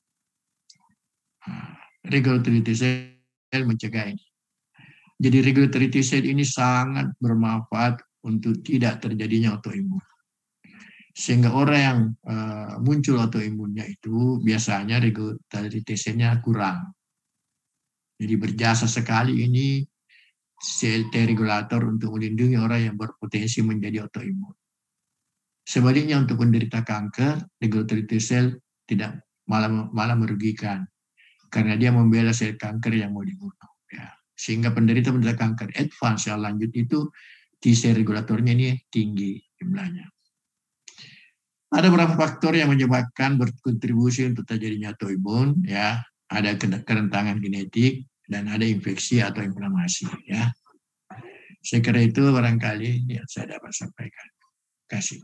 Speaker 1: Regulatory T cell mencegah ini. Jadi regulatory T cell ini sangat bermanfaat untuk tidak terjadinya autoimun. Sehingga orang yang muncul autoimunnya itu biasanya regulatory T cell-nya kurang. Jadi berjasa sekali ini sel T regulator untuk melindungi orang yang berpotensi menjadi autoimun. Sebaliknya untuk penderita kanker, regulatory T cell tidak malah merugikan karena dia membela sel kanker yang mau dibunuh. Ya. Sehingga penderita kanker advance yang lanjut itu T cell regulatornya ini tinggi jumlahnya. Ada beberapa faktor yang menyebabkan berkontribusi untuk terjadinya autoimun, ya. Ada kerentanan genetik dan ada infeksi atau inflamasi, ya. Saya kira itu barangkali yang saya dapat sampaikan. Terima kasih.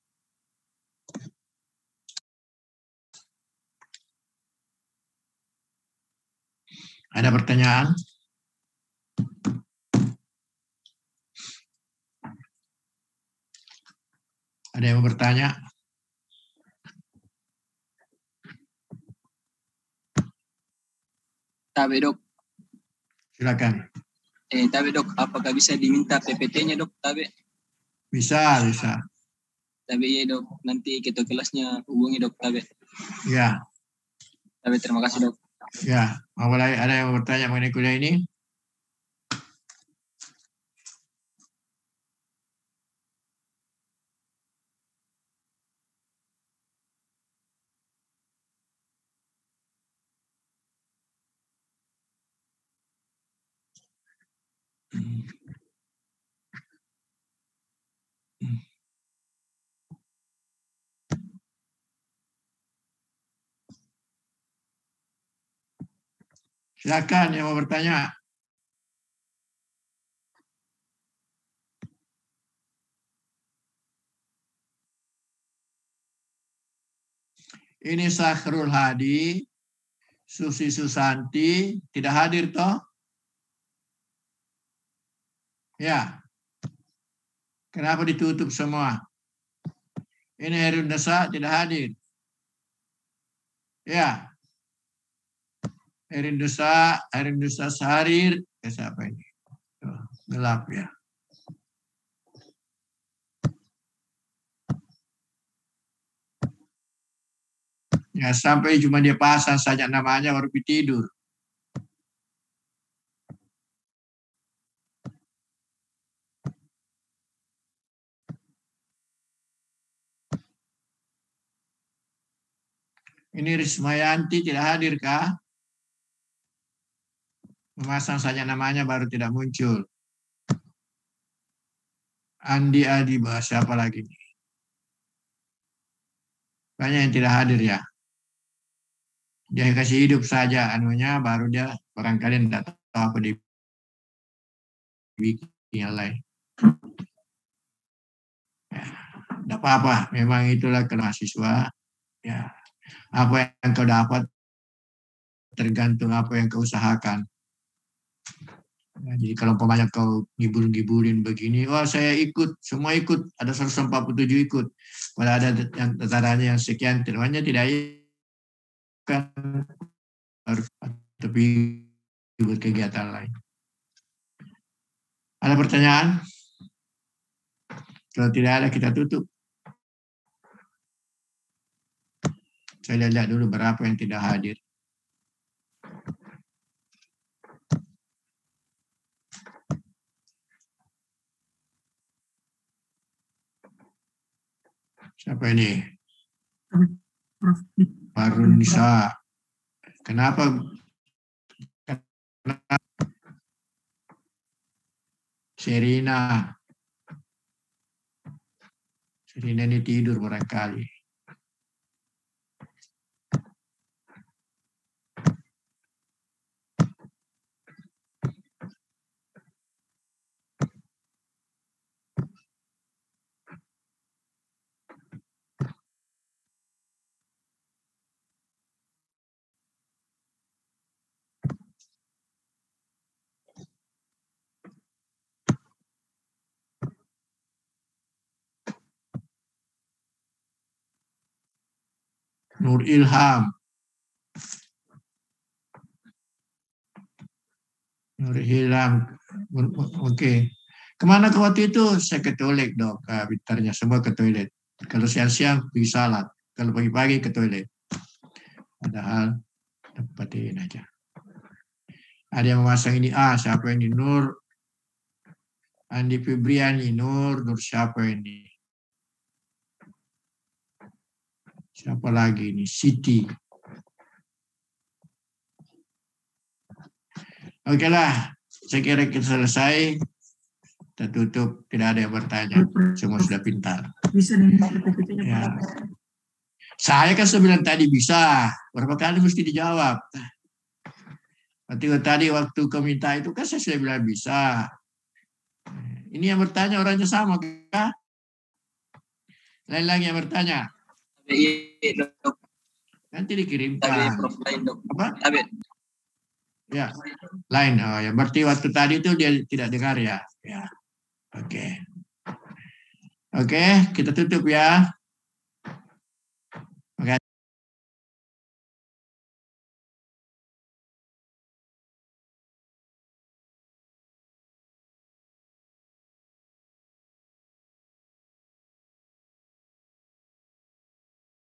Speaker 1: Ada pertanyaan? Ada yang mau bertanya?
Speaker 2: Tabe dok.
Speaker 1: Silakan.
Speaker 2: Tabe dok, apakah bisa diminta PPT-nya dok? Tabe.
Speaker 1: Bisa.
Speaker 2: Tapi iya dok, nanti kita kelasnya hubungi dok Tabe.
Speaker 1: Ya.
Speaker 2: Tabe terima kasih dok.
Speaker 1: Ya, ada yang bertanya mengenai kuliah ini? Silakan yang mau bertanya. Ini Sakhrul Hadi, Susi Susanti, tidak hadir toh? Ya. Kenapa ditutup semua? Ini Herun Desa tidak hadir. Ya. Herun Desa Saharir. Siapa ini? Gelap ya. Ya, sampai cuma dia pasang saja namanya baru tidur. Ini Rismayanti tidak hadir kah? Memasang saja namanya baru tidak muncul. Andi Adiba, siapa lagi? Banyak yang tidak hadir ya. Dia kasih hidup saja anunya, baru dia barangkali tidak tahu apa dibikin yang lain. Ya, tidak apa-apa, memang itulah mahasiswa. Ya, apa yang kau dapat tergantung apa yang kau usahakan. Ya, jadi kalau umpamanya kau ngibur-ngiburin begini, wah saya ikut, semua ikut, ada 147 ikut. Padahal ada yang tatarannya yang sekian, termanya tidak kan harus tapi berkegiatan lain. Ada pertanyaan? Kalau tidak ada kita tutup. Saya lihat dulu berapa yang tidak hadir. Siapa ini? Farunisa. Kenapa? Serina. Serina ini tidur barangkali. Nur Ilham. Nur Ilham. Oke. Kemana ke waktu itu? Saya ke toilet dok. Pintarnya semua ke toilet. Kalau siang-siang pergi salat. Kalau pagi-pagi ke toilet. Padahal dapatin aja. Ada yang memasang ini. Siapa ini? Nur. Andi Febriani. Nur siapa ini? Siapa lagi ini? Siti. Oke lah. Saya kira kita selesai. Kita tutup. Tidak ada yang bertanya. Semua sudah pintar.
Speaker 3: Bisa
Speaker 1: ya. Saya kan bilang tadi bisa. Berapa kali mesti dijawab. Tadi waktu kau minta itu kan saya sudah bilang bisa. Ini yang bertanya orangnya sama kah? Lain lagi yang bertanya. Nanti dikirimkan. Apa? Ya, lain. Ya, berarti waktu tadi itu dia tidak dengar ya. Ya. Oke. Oke, kita tutup ya.